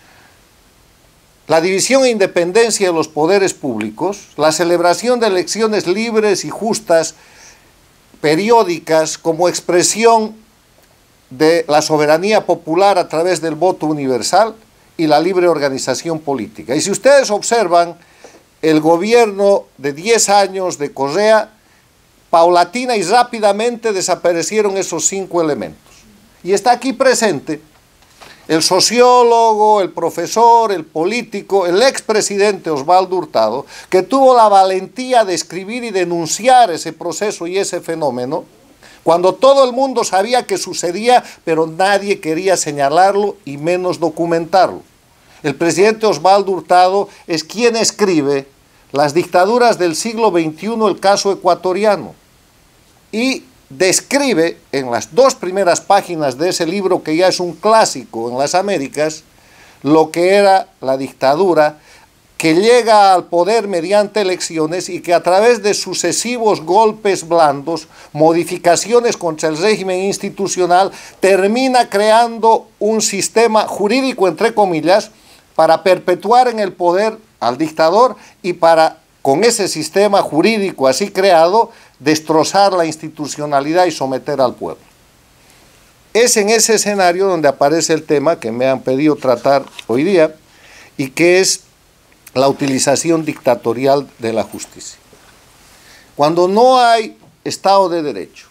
La división e independencia de los poderes públicos, la celebración de elecciones libres y justas, periódicas, como expresión de la soberanía popular a través del voto universal, y la libre organización política. Y si ustedes observan, el gobierno de diez años de Correa, paulatina y rápidamente desaparecieron esos cinco elementos. Y está aquí presente el sociólogo, el profesor, el político, el expresidente Osvaldo Hurtado, que tuvo la valentía de escribir y denunciar ese proceso y ese fenómeno, cuando todo el mundo sabía que sucedía, pero nadie quería señalarlo y menos documentarlo. El presidente Osvaldo Hurtado es quien escribe Las dictaduras del siglo veintiuno, el caso ecuatoriano, y describe en las dos primeras páginas de ese libro, que ya es un clásico en las Américas, lo que era la dictadura, que llega al poder mediante elecciones y que a través de sucesivos golpes blandos, modificaciones contra el régimen institucional, termina creando un sistema jurídico, entre comillas, para perpetuar en el poder al dictador y para, con ese sistema jurídico así creado, destrozar la institucionalidad y someter al pueblo. Es en ese escenario donde aparece el tema que me han pedido tratar hoy día, y que es la utilización dictatorial de la justicia. Cuando no hay Estado de Derecho,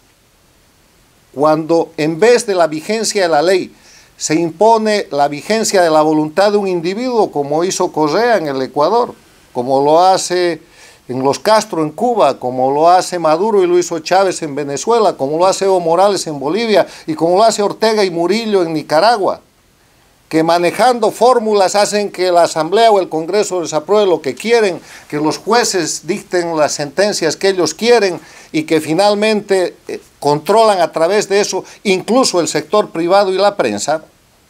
cuando en vez de la vigencia de la ley se impone la vigencia de la voluntad de un individuo, como hizo Correa en el Ecuador, como lo hace en los Castro en Cuba, como lo hace Maduro y lo hizo Chávez en Venezuela, como lo hace Evo Morales en Bolivia y como lo hace Ortega y Murillo en Nicaragua, que manejando fórmulas hacen que la Asamblea o el Congreso les apruebe lo que quieren, que los jueces dicten las sentencias que ellos quieren y que finalmente eh, controlan a través de eso incluso el sector privado y la prensa.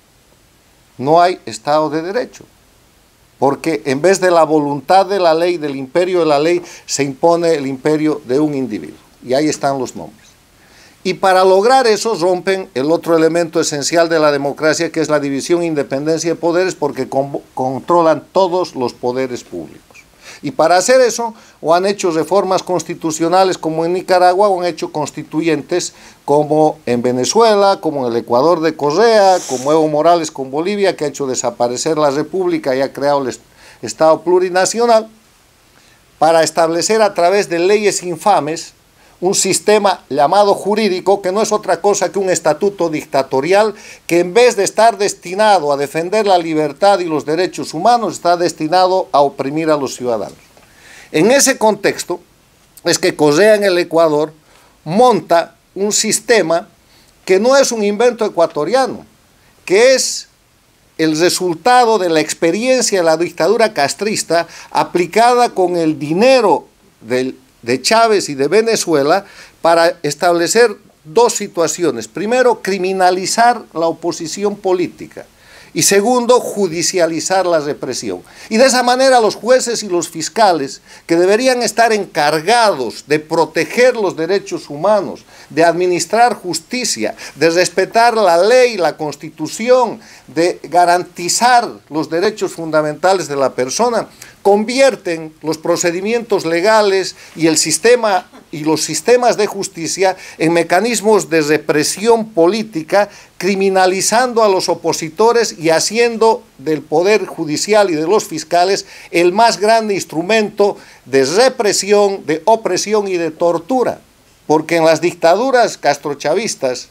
No hay Estado de Derecho, porque en vez de la voluntad de la ley, del imperio de la ley, se impone el imperio de un individuo. Y ahí están los nombres. Y para lograr eso rompen el otro elemento esencial de la democracia, que es la división e independencia de poderes, porque con, controlan todos los poderes públicos. Y para hacer eso, o han hecho reformas constitucionales como en Nicaragua, o han hecho constituyentes como en Venezuela, como en el Ecuador de Correa, como Evo Morales con Bolivia, que ha hecho desaparecer la república y ha creado el Estado plurinacional, para establecer a través de leyes infames un sistema llamado jurídico, que no es otra cosa que un estatuto dictatorial, que en vez de estar destinado a defender la libertad y los derechos humanos, está destinado a oprimir a los ciudadanos. En ese contexto es que Correa en el Ecuador monta un sistema que no es un invento ecuatoriano, que es el resultado de la experiencia de la dictadura castrista aplicada con el dinero del de Chávez y de Venezuela, para establecer dos situaciones. Primero, criminalizar la oposición política Y segundo, judicializar la represión. Y de esa manera los jueces y los fiscales, que deberían estar encargados de proteger los derechos humanos, de administrar justicia, de respetar la ley, la Constitución, de garantizar los derechos fundamentales de la persona, convierten los procedimientos legales y el sistema y los sistemas de justicia en mecanismos de represión política, criminalizando a los opositores y haciendo del Poder Judicial y de los fiscales el más grande instrumento de represión, de opresión y de tortura. Porque en las dictaduras castrochavistas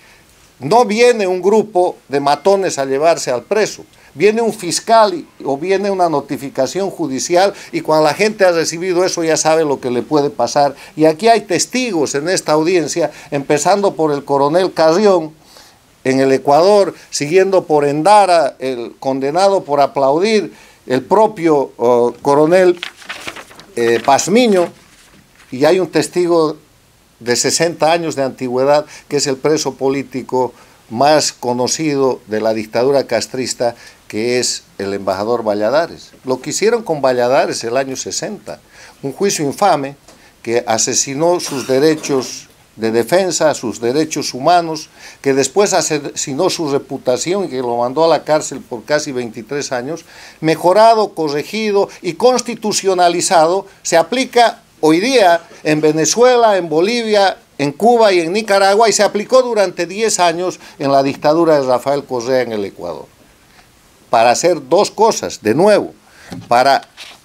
no viene un grupo de matones a llevarse al preso, viene un fiscal y, o viene una notificación judicial, y cuando la gente ha recibido eso ya sabe lo que le puede pasar. Y aquí hay testigos en esta audiencia, empezando por el coronel Carrión en el Ecuador, siguiendo por Endara, el condenado por aplaudir, el propio uh, coronel eh, Pazmiño, y hay un testigo de sesenta años de antigüedad, que es el preso político más conocido de la dictadura castrista, que es el embajador Valladares. Lo que hicieron con Valladares el año sesenta, un juicio infame que asesinó sus derechos de defensa, sus derechos humanos, que después asesinó su reputación y que lo mandó a la cárcel por casi veintitrés años, mejorado, corregido y constitucionalizado, se aplica hoy día en Venezuela, en Bolivia, en Cuba y en Nicaragua, y se aplicó durante diez años en la dictadura de Rafael Correa en el Ecuador. Para hacer dos cosas, de nuevo, para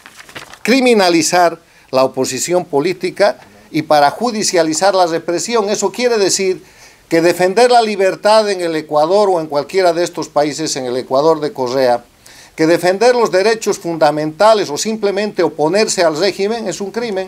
criminalizar la oposición política y para judicializar la represión. Eso quiere decir que defender la libertad en el Ecuador o en cualquiera de estos países, en el Ecuador de Correa, que defender los derechos fundamentales o simplemente oponerse al régimen es un crimen.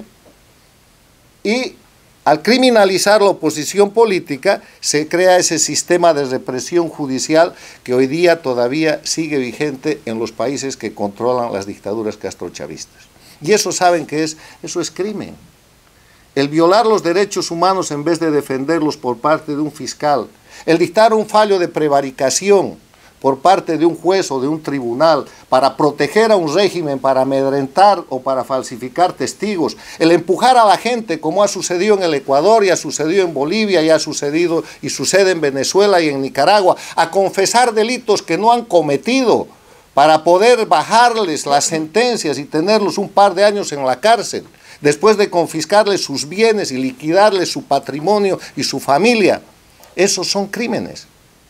Y al criminalizar la oposición política, se crea ese sistema de represión judicial que hoy día todavía sigue vigente en los países que controlan las dictaduras castrochavistas. Y eso saben que es, eso es crimen. El violar los derechos humanos en vez de defenderlos por parte de un fiscal, el dictar un fallo de prevaricación por parte de un juez o de un tribunal para proteger a un régimen, para amedrentar o para falsificar testigos, el empujar a la gente, como ha sucedido en el Ecuador y ha sucedido en Bolivia y ha sucedido y sucede en Venezuela y en Nicaragua, a confesar delitos que no han cometido para poder bajarles las sentencias y tenerlos un par de años en la cárcel, después de confiscarles sus bienes y liquidarles su patrimonio y su familia. Esos son crímenes.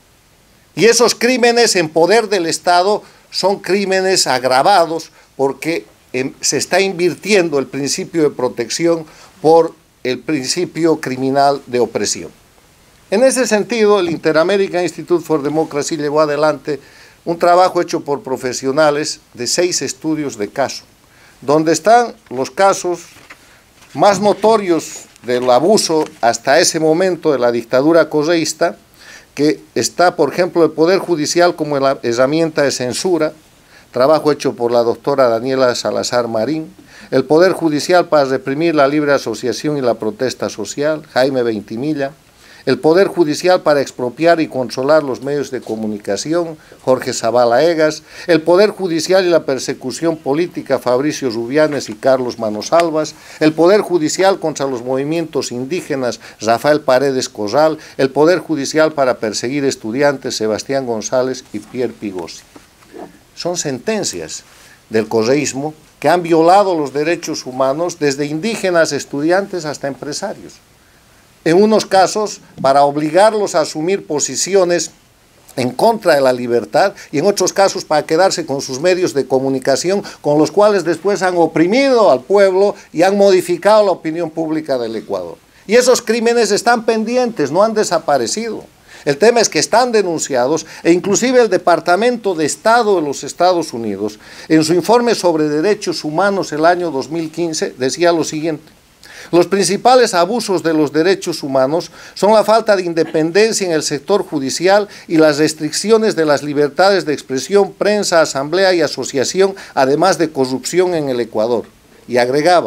Y esos crímenes en poder del Estado son crímenes agravados porque eh, se está invirtiendo el principio de protección por el principio criminal de opresión. En ese sentido, el Inter-American Institute for Democracy llevó adelante un trabajo hecho por profesionales de seis estudios de caso, donde están los casos más notorios del abuso hasta ese momento de la dictadura correísta, que está, por ejemplo, el Poder Judicial como la herramienta de censura, trabajo hecho por la doctora Daniela Salazar Marín, el Poder Judicial para reprimir la libre asociación y la protesta social, Jaime Ventimilla, el Poder Judicial para expropiar y controlar los medios de comunicación, Jorge Zavala Egas, el Poder Judicial y la persecución política, Fabricio Rubianes y Carlos Manosalvas, el Poder Judicial contra los movimientos indígenas, Rafael Paredes Corral, el Poder Judicial para perseguir estudiantes, Sebastián González y Pierre Pigossi. Son sentencias del correísmo que han violado los derechos humanos desde indígenas, estudiantes hasta empresarios. En unos casos para obligarlos a asumir posiciones en contra de la libertad y en otros casos para quedarse con sus medios de comunicación, con los cuales después han oprimido al pueblo y han modificado la opinión pública del Ecuador. Y esos crímenes están pendientes, no han desaparecido. El tema es que están denunciados e inclusive el Departamento de Estado de los Estados Unidos, en su informe sobre derechos humanos el año dos mil quince, decía lo siguiente: los principales abusos de los derechos humanos son la falta de independencia en el sector judicial y las restricciones de las libertades de expresión, prensa, asamblea y asociación, además de corrupción en el Ecuador. Y agregaba: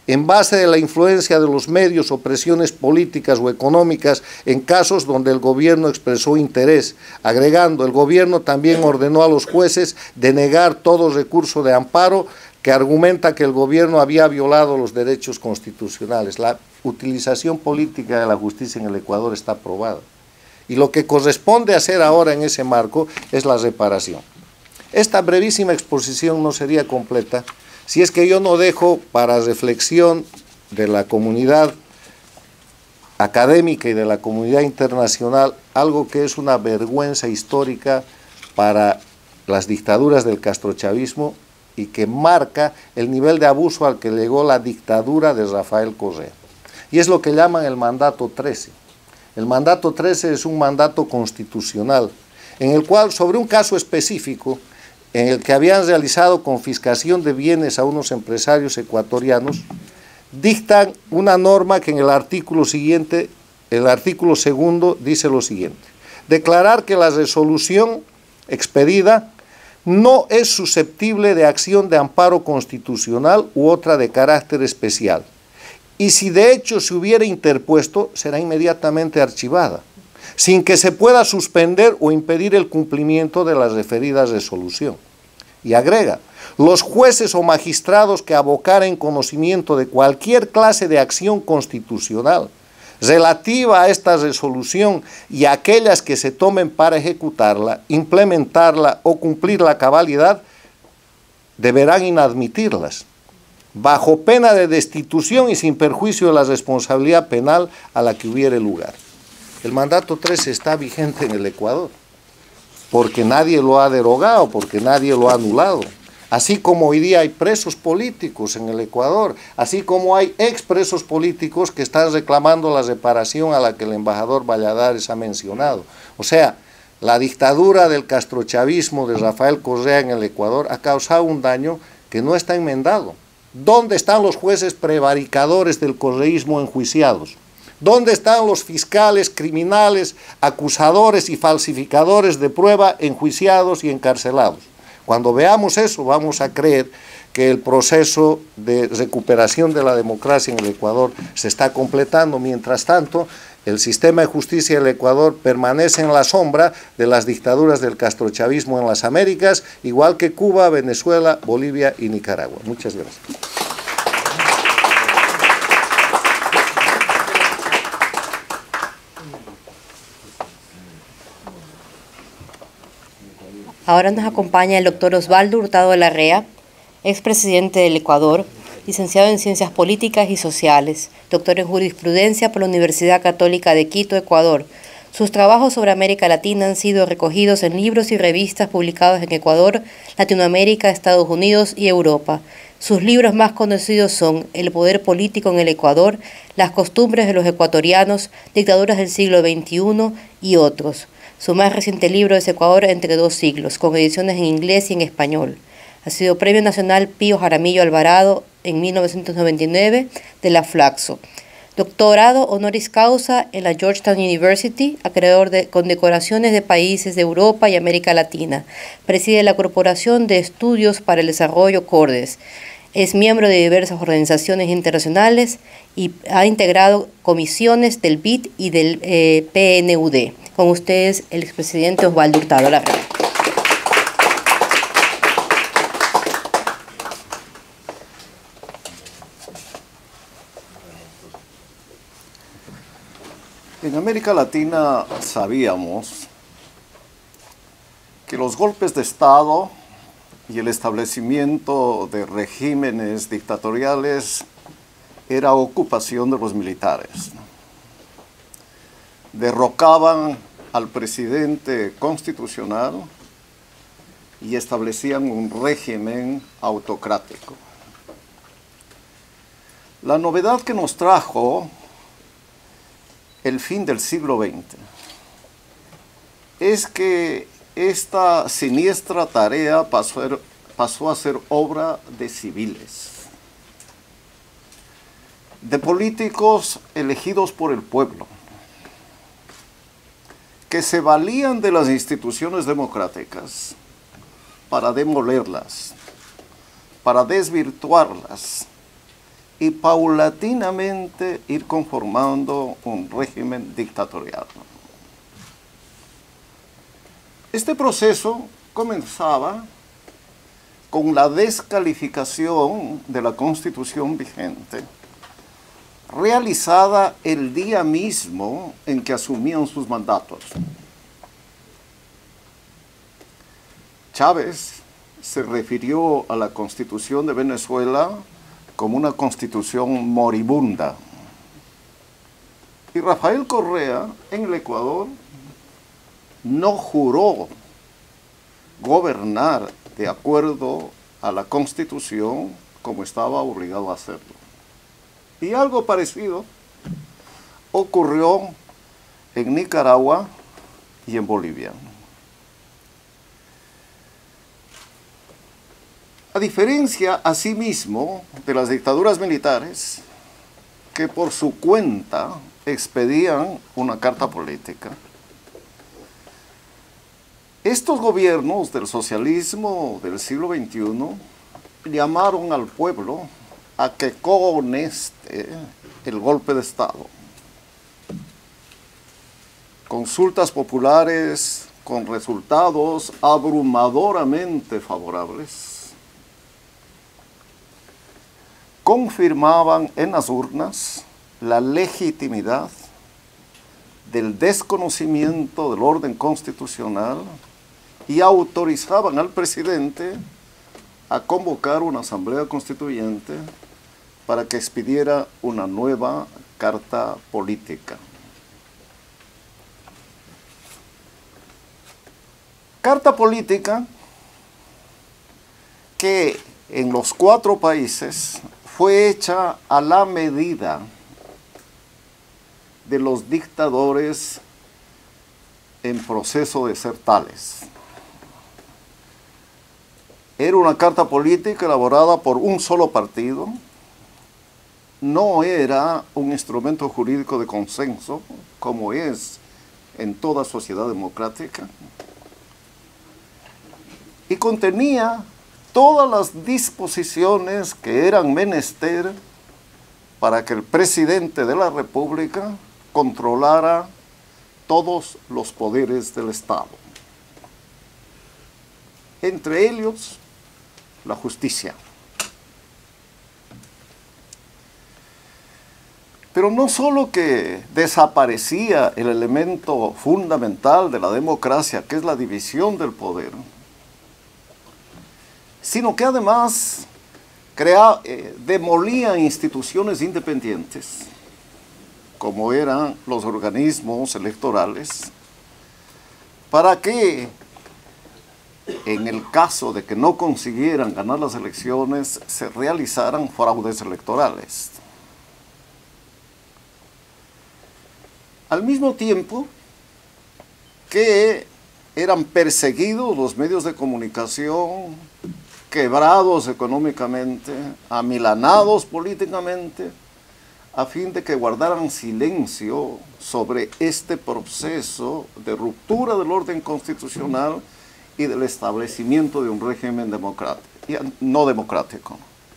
en base de la influencia de los medios o presiones políticas o económicas en casos donde el gobierno expresó interés, agregando, el gobierno también ordenó a los jueces denegar todo recurso de amparo que argumenta que el gobierno había violado los derechos constitucionales. La utilización política de la justicia en el Ecuador está aprobada. Y lo que corresponde hacer ahora en ese marco es la reparación. Esta brevísima exposición no sería completa si es que yo no dejo para reflexión de la comunidad académica y de la comunidad internacional algo que es una vergüenza histórica para las dictaduras del castrochavismo y que marca el nivel de abuso al que llegó la dictadura de Rafael Correa. Y es lo que llaman el mandato trece. El mandato trece es un mandato constitucional en el cual, sobre un caso específico, en el que habían realizado confiscación de bienes a unos empresarios ecuatorianos, dictan una norma que en el artículo siguiente, el artículo segundo, dice lo siguiente: declarar que la resolución expedida no es susceptible de acción de amparo constitucional u otra de carácter especial, y si de hecho se hubiera interpuesto, será inmediatamente archivada, sin que se pueda suspender o impedir el cumplimiento de la referida resolución. Y agrega, los jueces o magistrados que abocaren conocimiento de cualquier clase de acción constitucional relativa a esta resolución y aquellas que se tomen para ejecutarla, implementarla o cumplir la cabalidad, deberán inadmitirlas, bajo pena de destitución y sin perjuicio de la responsabilidad penal a la que hubiere lugar. El mandato trece está vigente en el Ecuador, porque nadie lo ha derogado, porque nadie lo ha anulado. Así como hoy día hay presos políticos en el Ecuador, así como hay expresos políticos que están reclamando la reparación a la que el embajador Valladares ha mencionado. O sea, la dictadura del castrochavismo de Rafael Correa en el Ecuador ha causado un daño que no está enmendado. ¿Dónde están los jueces prevaricadores del correísmo enjuiciados? ¿Dónde están los fiscales criminales, acusadores y falsificadores de prueba enjuiciados y encarcelados? Cuando veamos eso, vamos a creer que el proceso de recuperación de la democracia en el Ecuador se está completando. Mientras tanto, el sistema de justicia del Ecuador permanece en la sombra de las dictaduras del castrochavismo en las Américas, igual que Cuba, Venezuela, Bolivia y Nicaragua. Muchas gracias. Ahora nos acompaña el doctor Osvaldo Hurtado Larrea, expresidente del Ecuador, licenciado en Ciencias Políticas y Sociales, doctor en Jurisprudencia por la Universidad Católica de Quito, Ecuador. Sus trabajos sobre América Latina han sido recogidos en libros y revistas publicados en Ecuador, Latinoamérica, Estados Unidos y Europa. Sus libros más conocidos son El poder político en el Ecuador, Las costumbres de los ecuatorianos, Dictaduras del siglo veintiuno y otros. Su más reciente libro es Ecuador entre dos siglos, con ediciones en inglés y en español. Ha sido Premio Nacional Pío Jaramillo Alvarado en mil novecientos noventa y nueve de la Flaxo. Doctorado honoris causa en la Georgetown University, acreedor de condecoraciones de países de Europa y América Latina. Preside la Corporación de Estudios para el Desarrollo CORDES. Es miembro de diversas organizaciones internacionales y ha integrado comisiones del B I D y del eh, P N U D. Con ustedes, el expresidente Osvaldo Hurtado Larrea. En América Latina sabíamos que los golpes de Estado y el establecimiento de regímenes dictatoriales era ocupación de los militares. Derrocaban al presidente constitucional y establecían un régimen autocrático. La novedad que nos trajo el fin del siglo veinte es que esta siniestra tarea pasó a ser, pasó a ser obra de civiles, de políticos elegidos por el pueblo, que se valían de las instituciones democráticas para demolerlas, para desvirtuarlas y paulatinamente ir conformando un régimen dictatorial. Este proceso comenzaba con la descalificación de la Constitución vigente, realizada el día mismo en que asumían sus mandatos. Chávez se refirió a la Constitución de Venezuela como una constitución moribunda. Y Rafael Correa, en el Ecuador, no juró gobernar de acuerdo a la Constitución como estaba obligado a hacerlo. Y algo parecido ocurrió en Nicaragua y en Bolivia. A diferencia, asimismo, de las dictaduras militares, que por su cuenta expedían una carta política, estos gobiernos del socialismo del siglo veintiuno llamaron al pueblo a que cohoneste el golpe de Estado. Consultas populares con resultados abrumadoramente favorables confirmaban en las urnas la legitimidad del desconocimiento del orden constitucional y autorizaban al presidente a convocar una asamblea constituyente para que expidiera una nueva carta política. Carta política que en los cuatro países fue hecha a la medida de los dictadores en proceso de ser tales. Era una carta política elaborada por un solo partido, no era un instrumento jurídico de consenso, como es en toda sociedad democrática, y contenía todas las disposiciones que eran menester para que el presidente de la República controlara todos los poderes del Estado, entre ellos la justicia. Pero no solo que desaparecía el elemento fundamental de la democracia, que es la división del poder, sino que además crea, eh, demolía instituciones independientes, como eran los organismos electorales, para que en el caso de que no consiguieran ganar las elecciones, se realizaran fraudes electorales. Al mismo tiempo que eran perseguidos los medios de comunicación, quebrados económicamente, amilanados políticamente, a fin de que guardaran silencio sobre este proceso de ruptura del orden constitucional y del establecimiento de un régimen democrático, no democrático.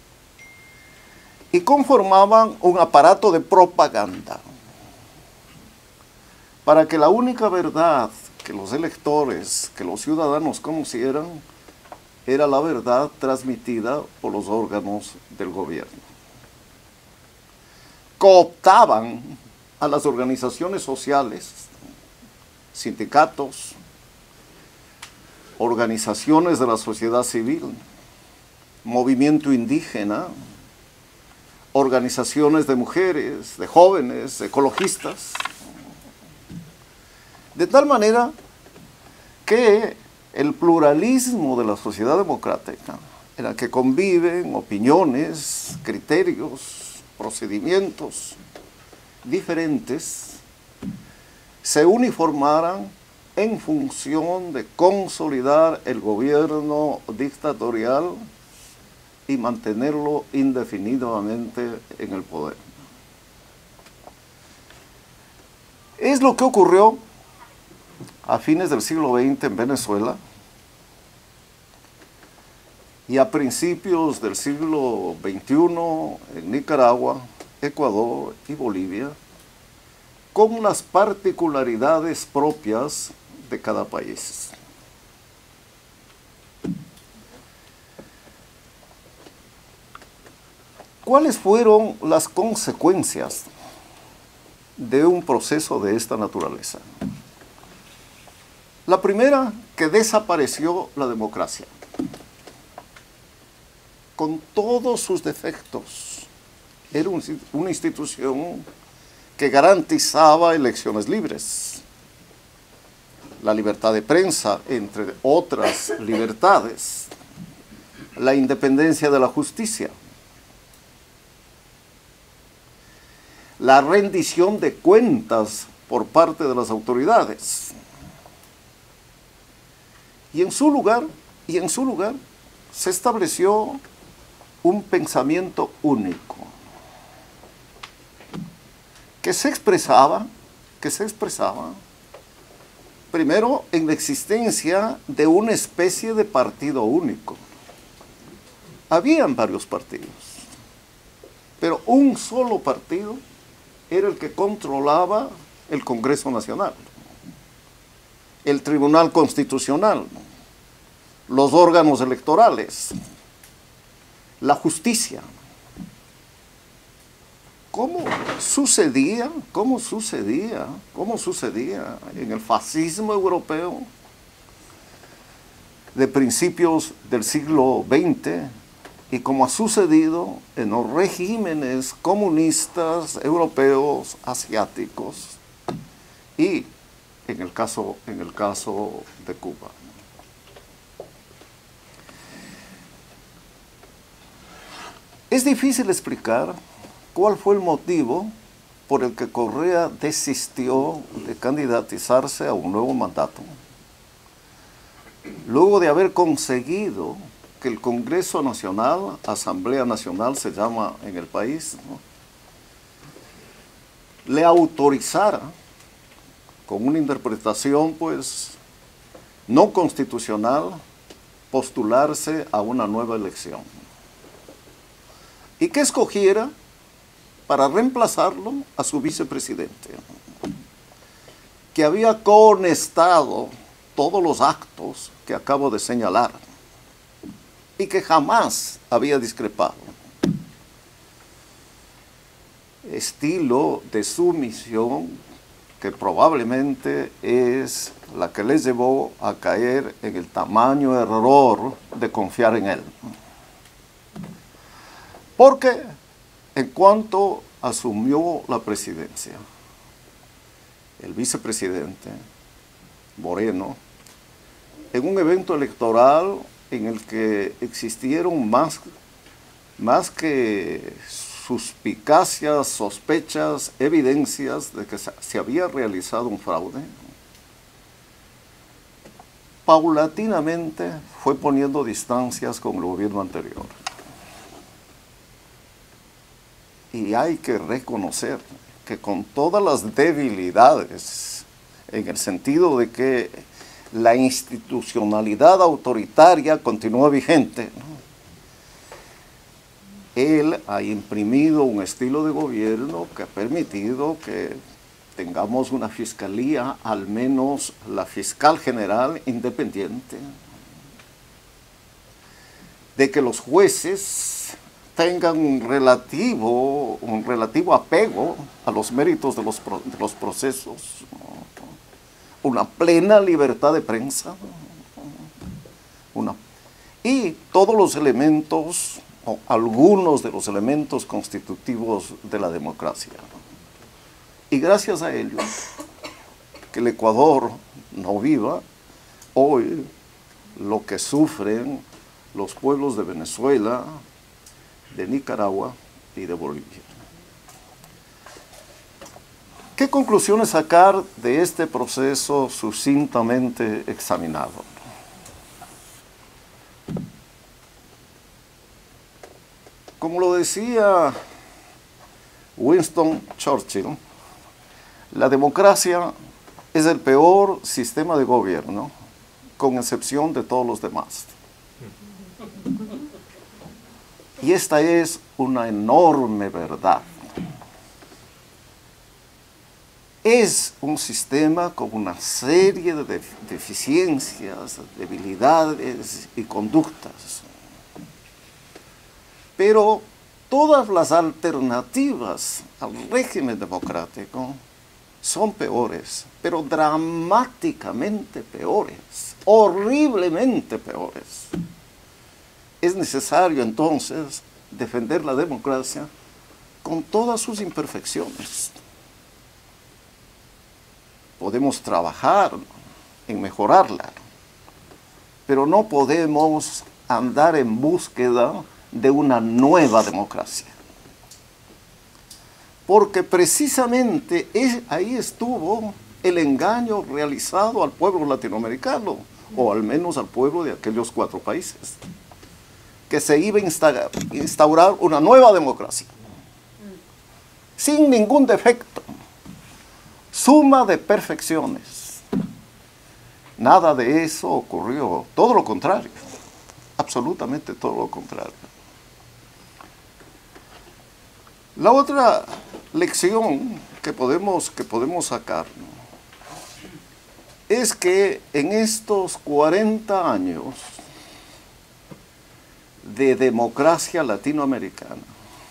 Y conformaban un aparato de propaganda para que la única verdad que los electores, que los ciudadanos conocieran, era la verdad transmitida por los órganos del gobierno. Cooptaban a las organizaciones sociales, sindicatos, organizaciones de la sociedad civil, movimiento indígena, organizaciones de mujeres, de jóvenes, ecologistas, de tal manera que el pluralismo de la sociedad democrática, en la que conviven opiniones, criterios, procedimientos diferentes, se uniformaran en función de consolidar el gobierno dictatorial y mantenerlo indefinidamente en el poder. Es lo que ocurrió a fines del siglo veinte en Venezuela y a principios del siglo veintiuno en Nicaragua, Ecuador y Bolivia, con las particularidades propias de cada país. ¿Cuáles fueron las consecuencias de un proceso de esta naturaleza? La primera, que desapareció la democracia, con todos sus defectos. Era un, una institución que garantizaba elecciones libres, la libertad de prensa, entre otras libertades, la independencia de la justicia, la rendición de cuentas por parte de las autoridades. Y en su lugar, y en su lugar, se estableció un pensamiento único, que se expresaba, que se expresaba, primero en la existencia de una especie de partido único. Habían varios partidos, pero un solo partido era el que controlaba el Congreso Nacional, el Tribunal Constitucional, los órganos electorales, la justicia. ¿Cómo sucedía, cómo sucedía, cómo sucedía en el fascismo europeo de principios del siglo veinte y como ha sucedido en los regímenes comunistas europeos, asiáticos y en el caso, en el caso de Cuba? Es difícil explicar cuál fue el motivo por el que Correa desistió de candidatizarse a un nuevo mandato, luego de haber conseguido que el Congreso Nacional, Asamblea Nacional se llama en el país, ¿no?, le autorizara, con una interpretación pues no constitucional, postularse a una nueva elección. Y que escogiera para reemplazarlo a su vicepresidente, que había cohonestado todos los actos que acabo de señalar y que jamás había discrepado. Estilo de sumisión que probablemente es la que les llevó a caer en el tamaño error de confiar en él. Porque en cuanto asumió la presidencia, el vicepresidente Moreno, en un evento electoral en el que existieron más, más que suspicacias, sospechas, evidencias de que se había realizado un fraude, paulatinamente fue poniendo distancias con el gobierno anterior. Y hay que reconocer que con todas las debilidades, en el sentido de que la institucionalidad autoritaria continúa vigente, ¿no?, él ha imprimido un estilo de gobierno que ha permitido que tengamos una fiscalía, al menos la fiscal general, independiente, de que los jueces tengan un relativo, un relativo apego a los méritos de los, de los procesos, una plena libertad de prensa, una, y todos los elementos, o algunos de los elementos constitutivos de la democracia. Y gracias a ello, que el Ecuador no viva hoy lo que sufren los pueblos de Venezuela, de Nicaragua y de Bolivia. ¿Qué conclusiones sacar de este proceso sucintamente examinado? Como lo decía Winston Churchill, la democracia es el peor sistema de gobierno, con excepción de todos los demás. Y esta es una enorme verdad. Es un sistema con una serie de deficiencias, debilidades y conductas. Pero todas las alternativas al régimen democrático son peores, pero dramáticamente peores, horriblemente peores. Es necesario entonces defender la democracia con todas sus imperfecciones. Podemos trabajar en mejorarla, pero no podemos andar en búsqueda de una nueva democracia. Porque precisamente es, ahí estuvo el engaño realizado al pueblo latinoamericano, o al menos al pueblo de aquellos cuatro países, que se iba a instaurar, instaurar una nueva democracia, sin ningún defecto, suma de perfecciones. Nada de eso ocurrió, todo lo contrario, absolutamente todo lo contrario. La otra lección que podemos, que podemos sacar, ¿no?, es que en estos cuarenta años de democracia latinoamericana,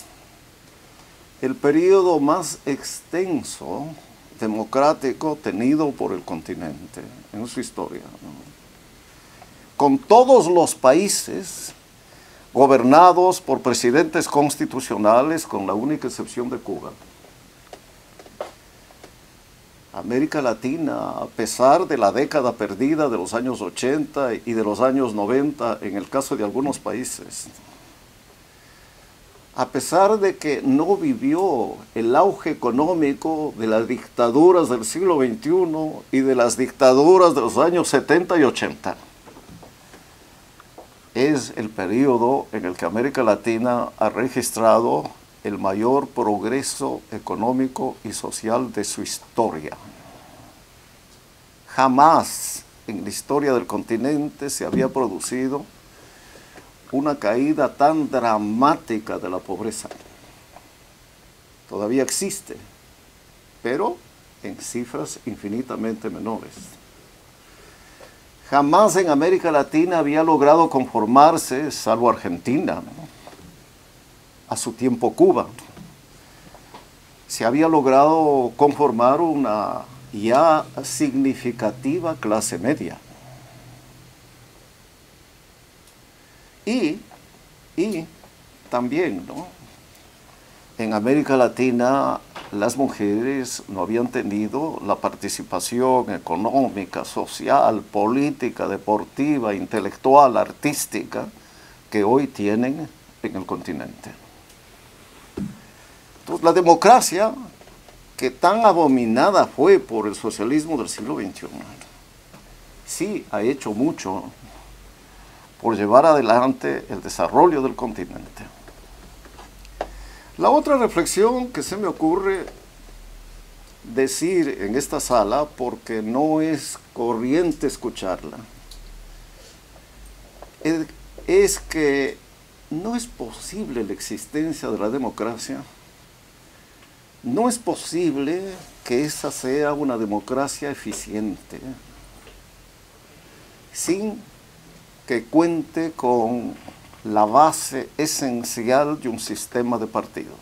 el periodo más extenso democrático tenido por el continente en su historia, ¿no?, con todos los países gobernados por presidentes constitucionales, con la única excepción de Cuba. América Latina, a pesar de la década perdida de los años ochenta y de los años noventa, en el caso de algunos países, a pesar de que no vivió el auge económico de las dictaduras del siglo veintiuno y de las dictaduras de los años setenta y ochenta, es el periodo en el que América Latina ha registrado el mayor progreso económico y social de su historia. Jamás en la historia del continente se había producido una caída tan dramática de la pobreza. Todavía existe, pero en cifras infinitamente menores. Jamás en América Latina había logrado conformarse, salvo Argentina, ¿no?, a su tiempo Cuba, se había logrado conformar una ya significativa clase media. Y, y también, ¿no?, en América Latina las mujeres no habían tenido la participación económica, social, política, deportiva, intelectual, artística que hoy tienen en el continente. Entonces, la democracia, que tan abominada fue por el socialismo del siglo veintiuno, sí ha hecho mucho por llevar adelante el desarrollo del continente. La otra reflexión que se me ocurre decir en esta sala, porque no es corriente escucharla, es, es que no es posible la existencia de la democracia. No es posible que esa sea una democracia eficiente sin que cuente con la base esencial de un sistema de partidos.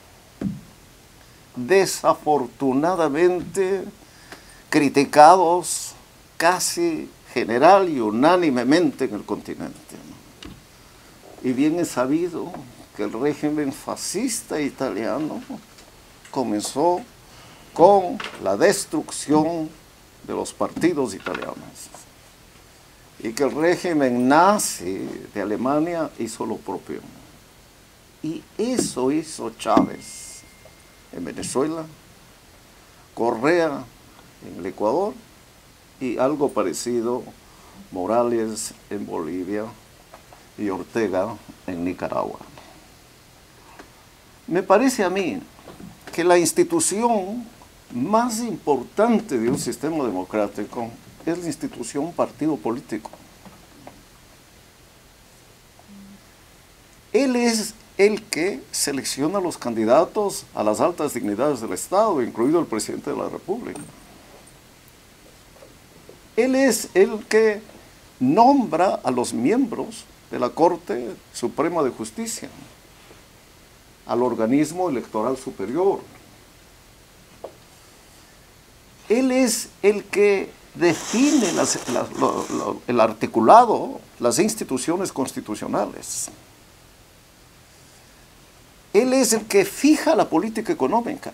Desafortunadamente criticados casi general y unánimemente en el continente, ¿no? Y bien es sabido que el régimen fascista italiano comenzó con la destrucción de los partidos italianos, y que el régimen nazi de Alemania hizo lo propio. Y eso hizo Chávez en Venezuela, Correa en el Ecuador y algo parecido Morales en Bolivia y Ortega en Nicaragua. Me parece a mí que la institución más importante de un sistema democrático es la institución partido político. Él es el que selecciona a los candidatos a las altas dignidades del Estado, incluido el presidente de la República. Él es el que nombra a los miembros de la Corte Suprema de Justicia, al organismo electoral superior. Él es el que define las, la, lo, lo, el articulado, las instituciones constitucionales. Él es el que fija la política económica.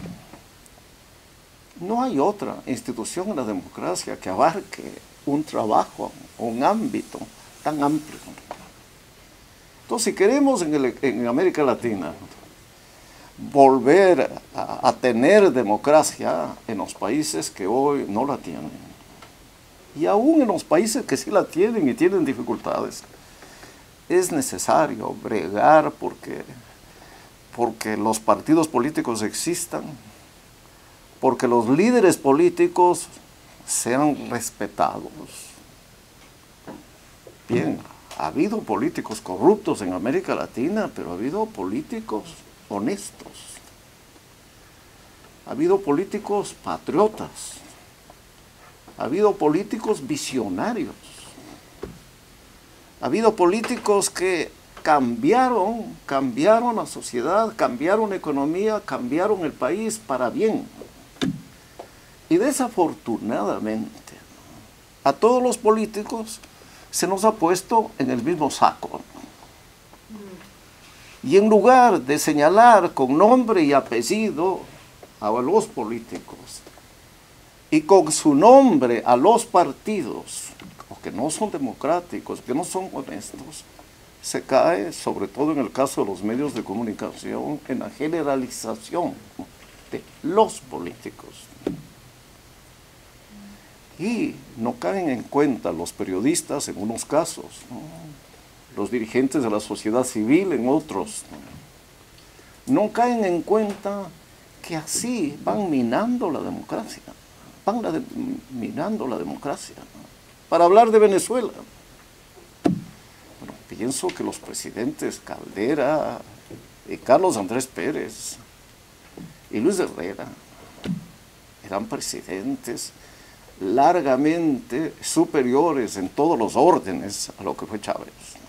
No hay otra institución en la democracia que abarque un trabajo, un ámbito tan amplio. Entonces, si queremos en, el, en América Latina volver a, a tener democracia en los países que hoy no la tienen, y aún en los países que sí la tienen y tienen dificultades, es necesario bregar porque, porque los partidos políticos existan, porque los líderes políticos sean respetados. Bien, ha habido políticos corruptos en América Latina, pero ha habido políticos honestos. Ha habido políticos patriotas. Ha habido políticos visionarios. Ha habido políticos que cambiaron, cambiaron la sociedad, cambiaron la economía, cambiaron el país para bien. Y desafortunadamente, a todos los políticos se nos ha puesto en el mismo saco. Y en lugar de señalar con nombre y apellido a los políticos y con su nombre a los partidos, que no son democráticos, que no son honestos, se cae, sobre todo en el caso de los medios de comunicación, en la generalización de los políticos. Y no caen en cuenta los periodistas en unos casos, ¿no? Los dirigentes de la sociedad civil en otros. No, no caen en cuenta que así van minando la democracia, van la de, minando la democracia. ¿No? Para hablar de Venezuela, bueno, pienso que los presidentes Caldera, y Carlos Andrés Pérez y Luis Herrera eran presidentes largamente superiores en todos los órdenes a lo que fue Chávez.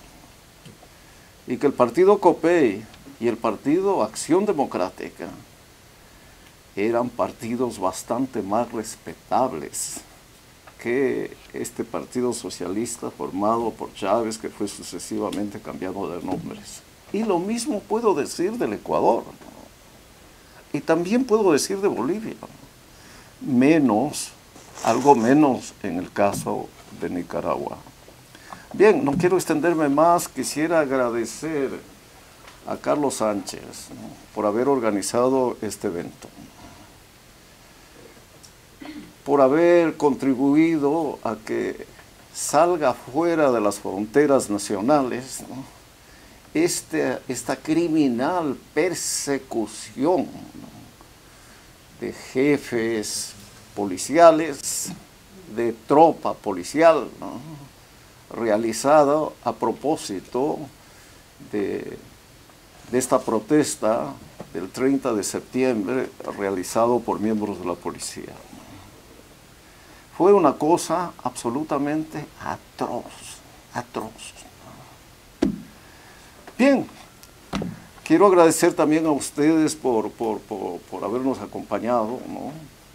Y que el partido COPEI y el partido Acción Democrática eran partidos bastante más respetables que este partido socialista formado por Chávez, que fue sucesivamente cambiando de nombres. Y lo mismo puedo decir del Ecuador, ¿no? Y también puedo decir de Bolivia, ¿no? Menos, algo menos en el caso de Nicaragua. Bien, no quiero extenderme más, quisiera agradecer a Carlos Sánchez, ¿no?, por haber organizado este evento, por haber contribuido a que salga fuera de las fronteras nacionales, ¿no?, este, esta criminal persecución, ¿no?, de jefes policiales, de tropa policial, ¿no?, realizada a propósito de, de esta protesta del treinta de septiembre realizado por miembros de la policía. Fue una cosa absolutamente atroz, atroz. Bien, quiero agradecer también a ustedes por, por, por, por habernos acompañado, ¿no?,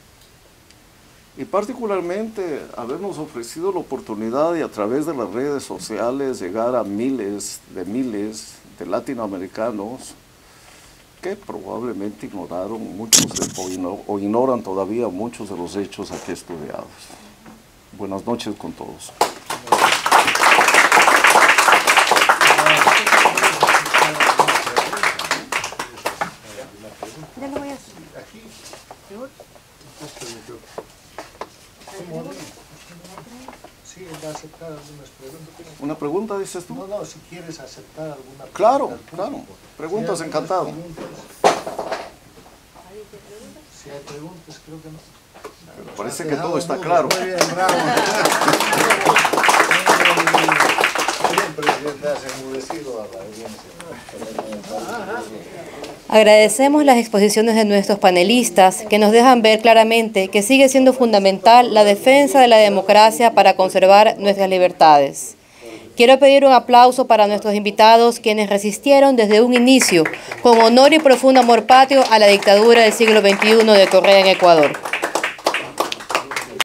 y particularmente habernos ofrecido la oportunidad de a través de las redes sociales llegar a miles de miles de latinoamericanos que probablemente ignoraron muchos de, o, igno, o ignoran todavía muchos de los hechos aquí estudiados. Buenas noches con todos. Ya lo voy a hacer. Sí, va a aceptar algunas preguntas. ¿Una pregunta, dices tú? No, no, si quieres aceptar alguna pregunta. Claro, claro. Preguntas, Si encantado. Preguntas. Si hay preguntas, creo que no. Pero parece que todo está claro. Muy bien, bravo. Agradecemos las exposiciones de nuestros panelistas que nos dejan ver claramente que sigue siendo fundamental la defensa de la democracia para conservar nuestras libertades. Quiero pedir un aplauso para nuestros invitados, quienes resistieron desde un inicio, con honor y profundo amor patrio, a la dictadura del siglo veintiuno de Correa en Ecuador.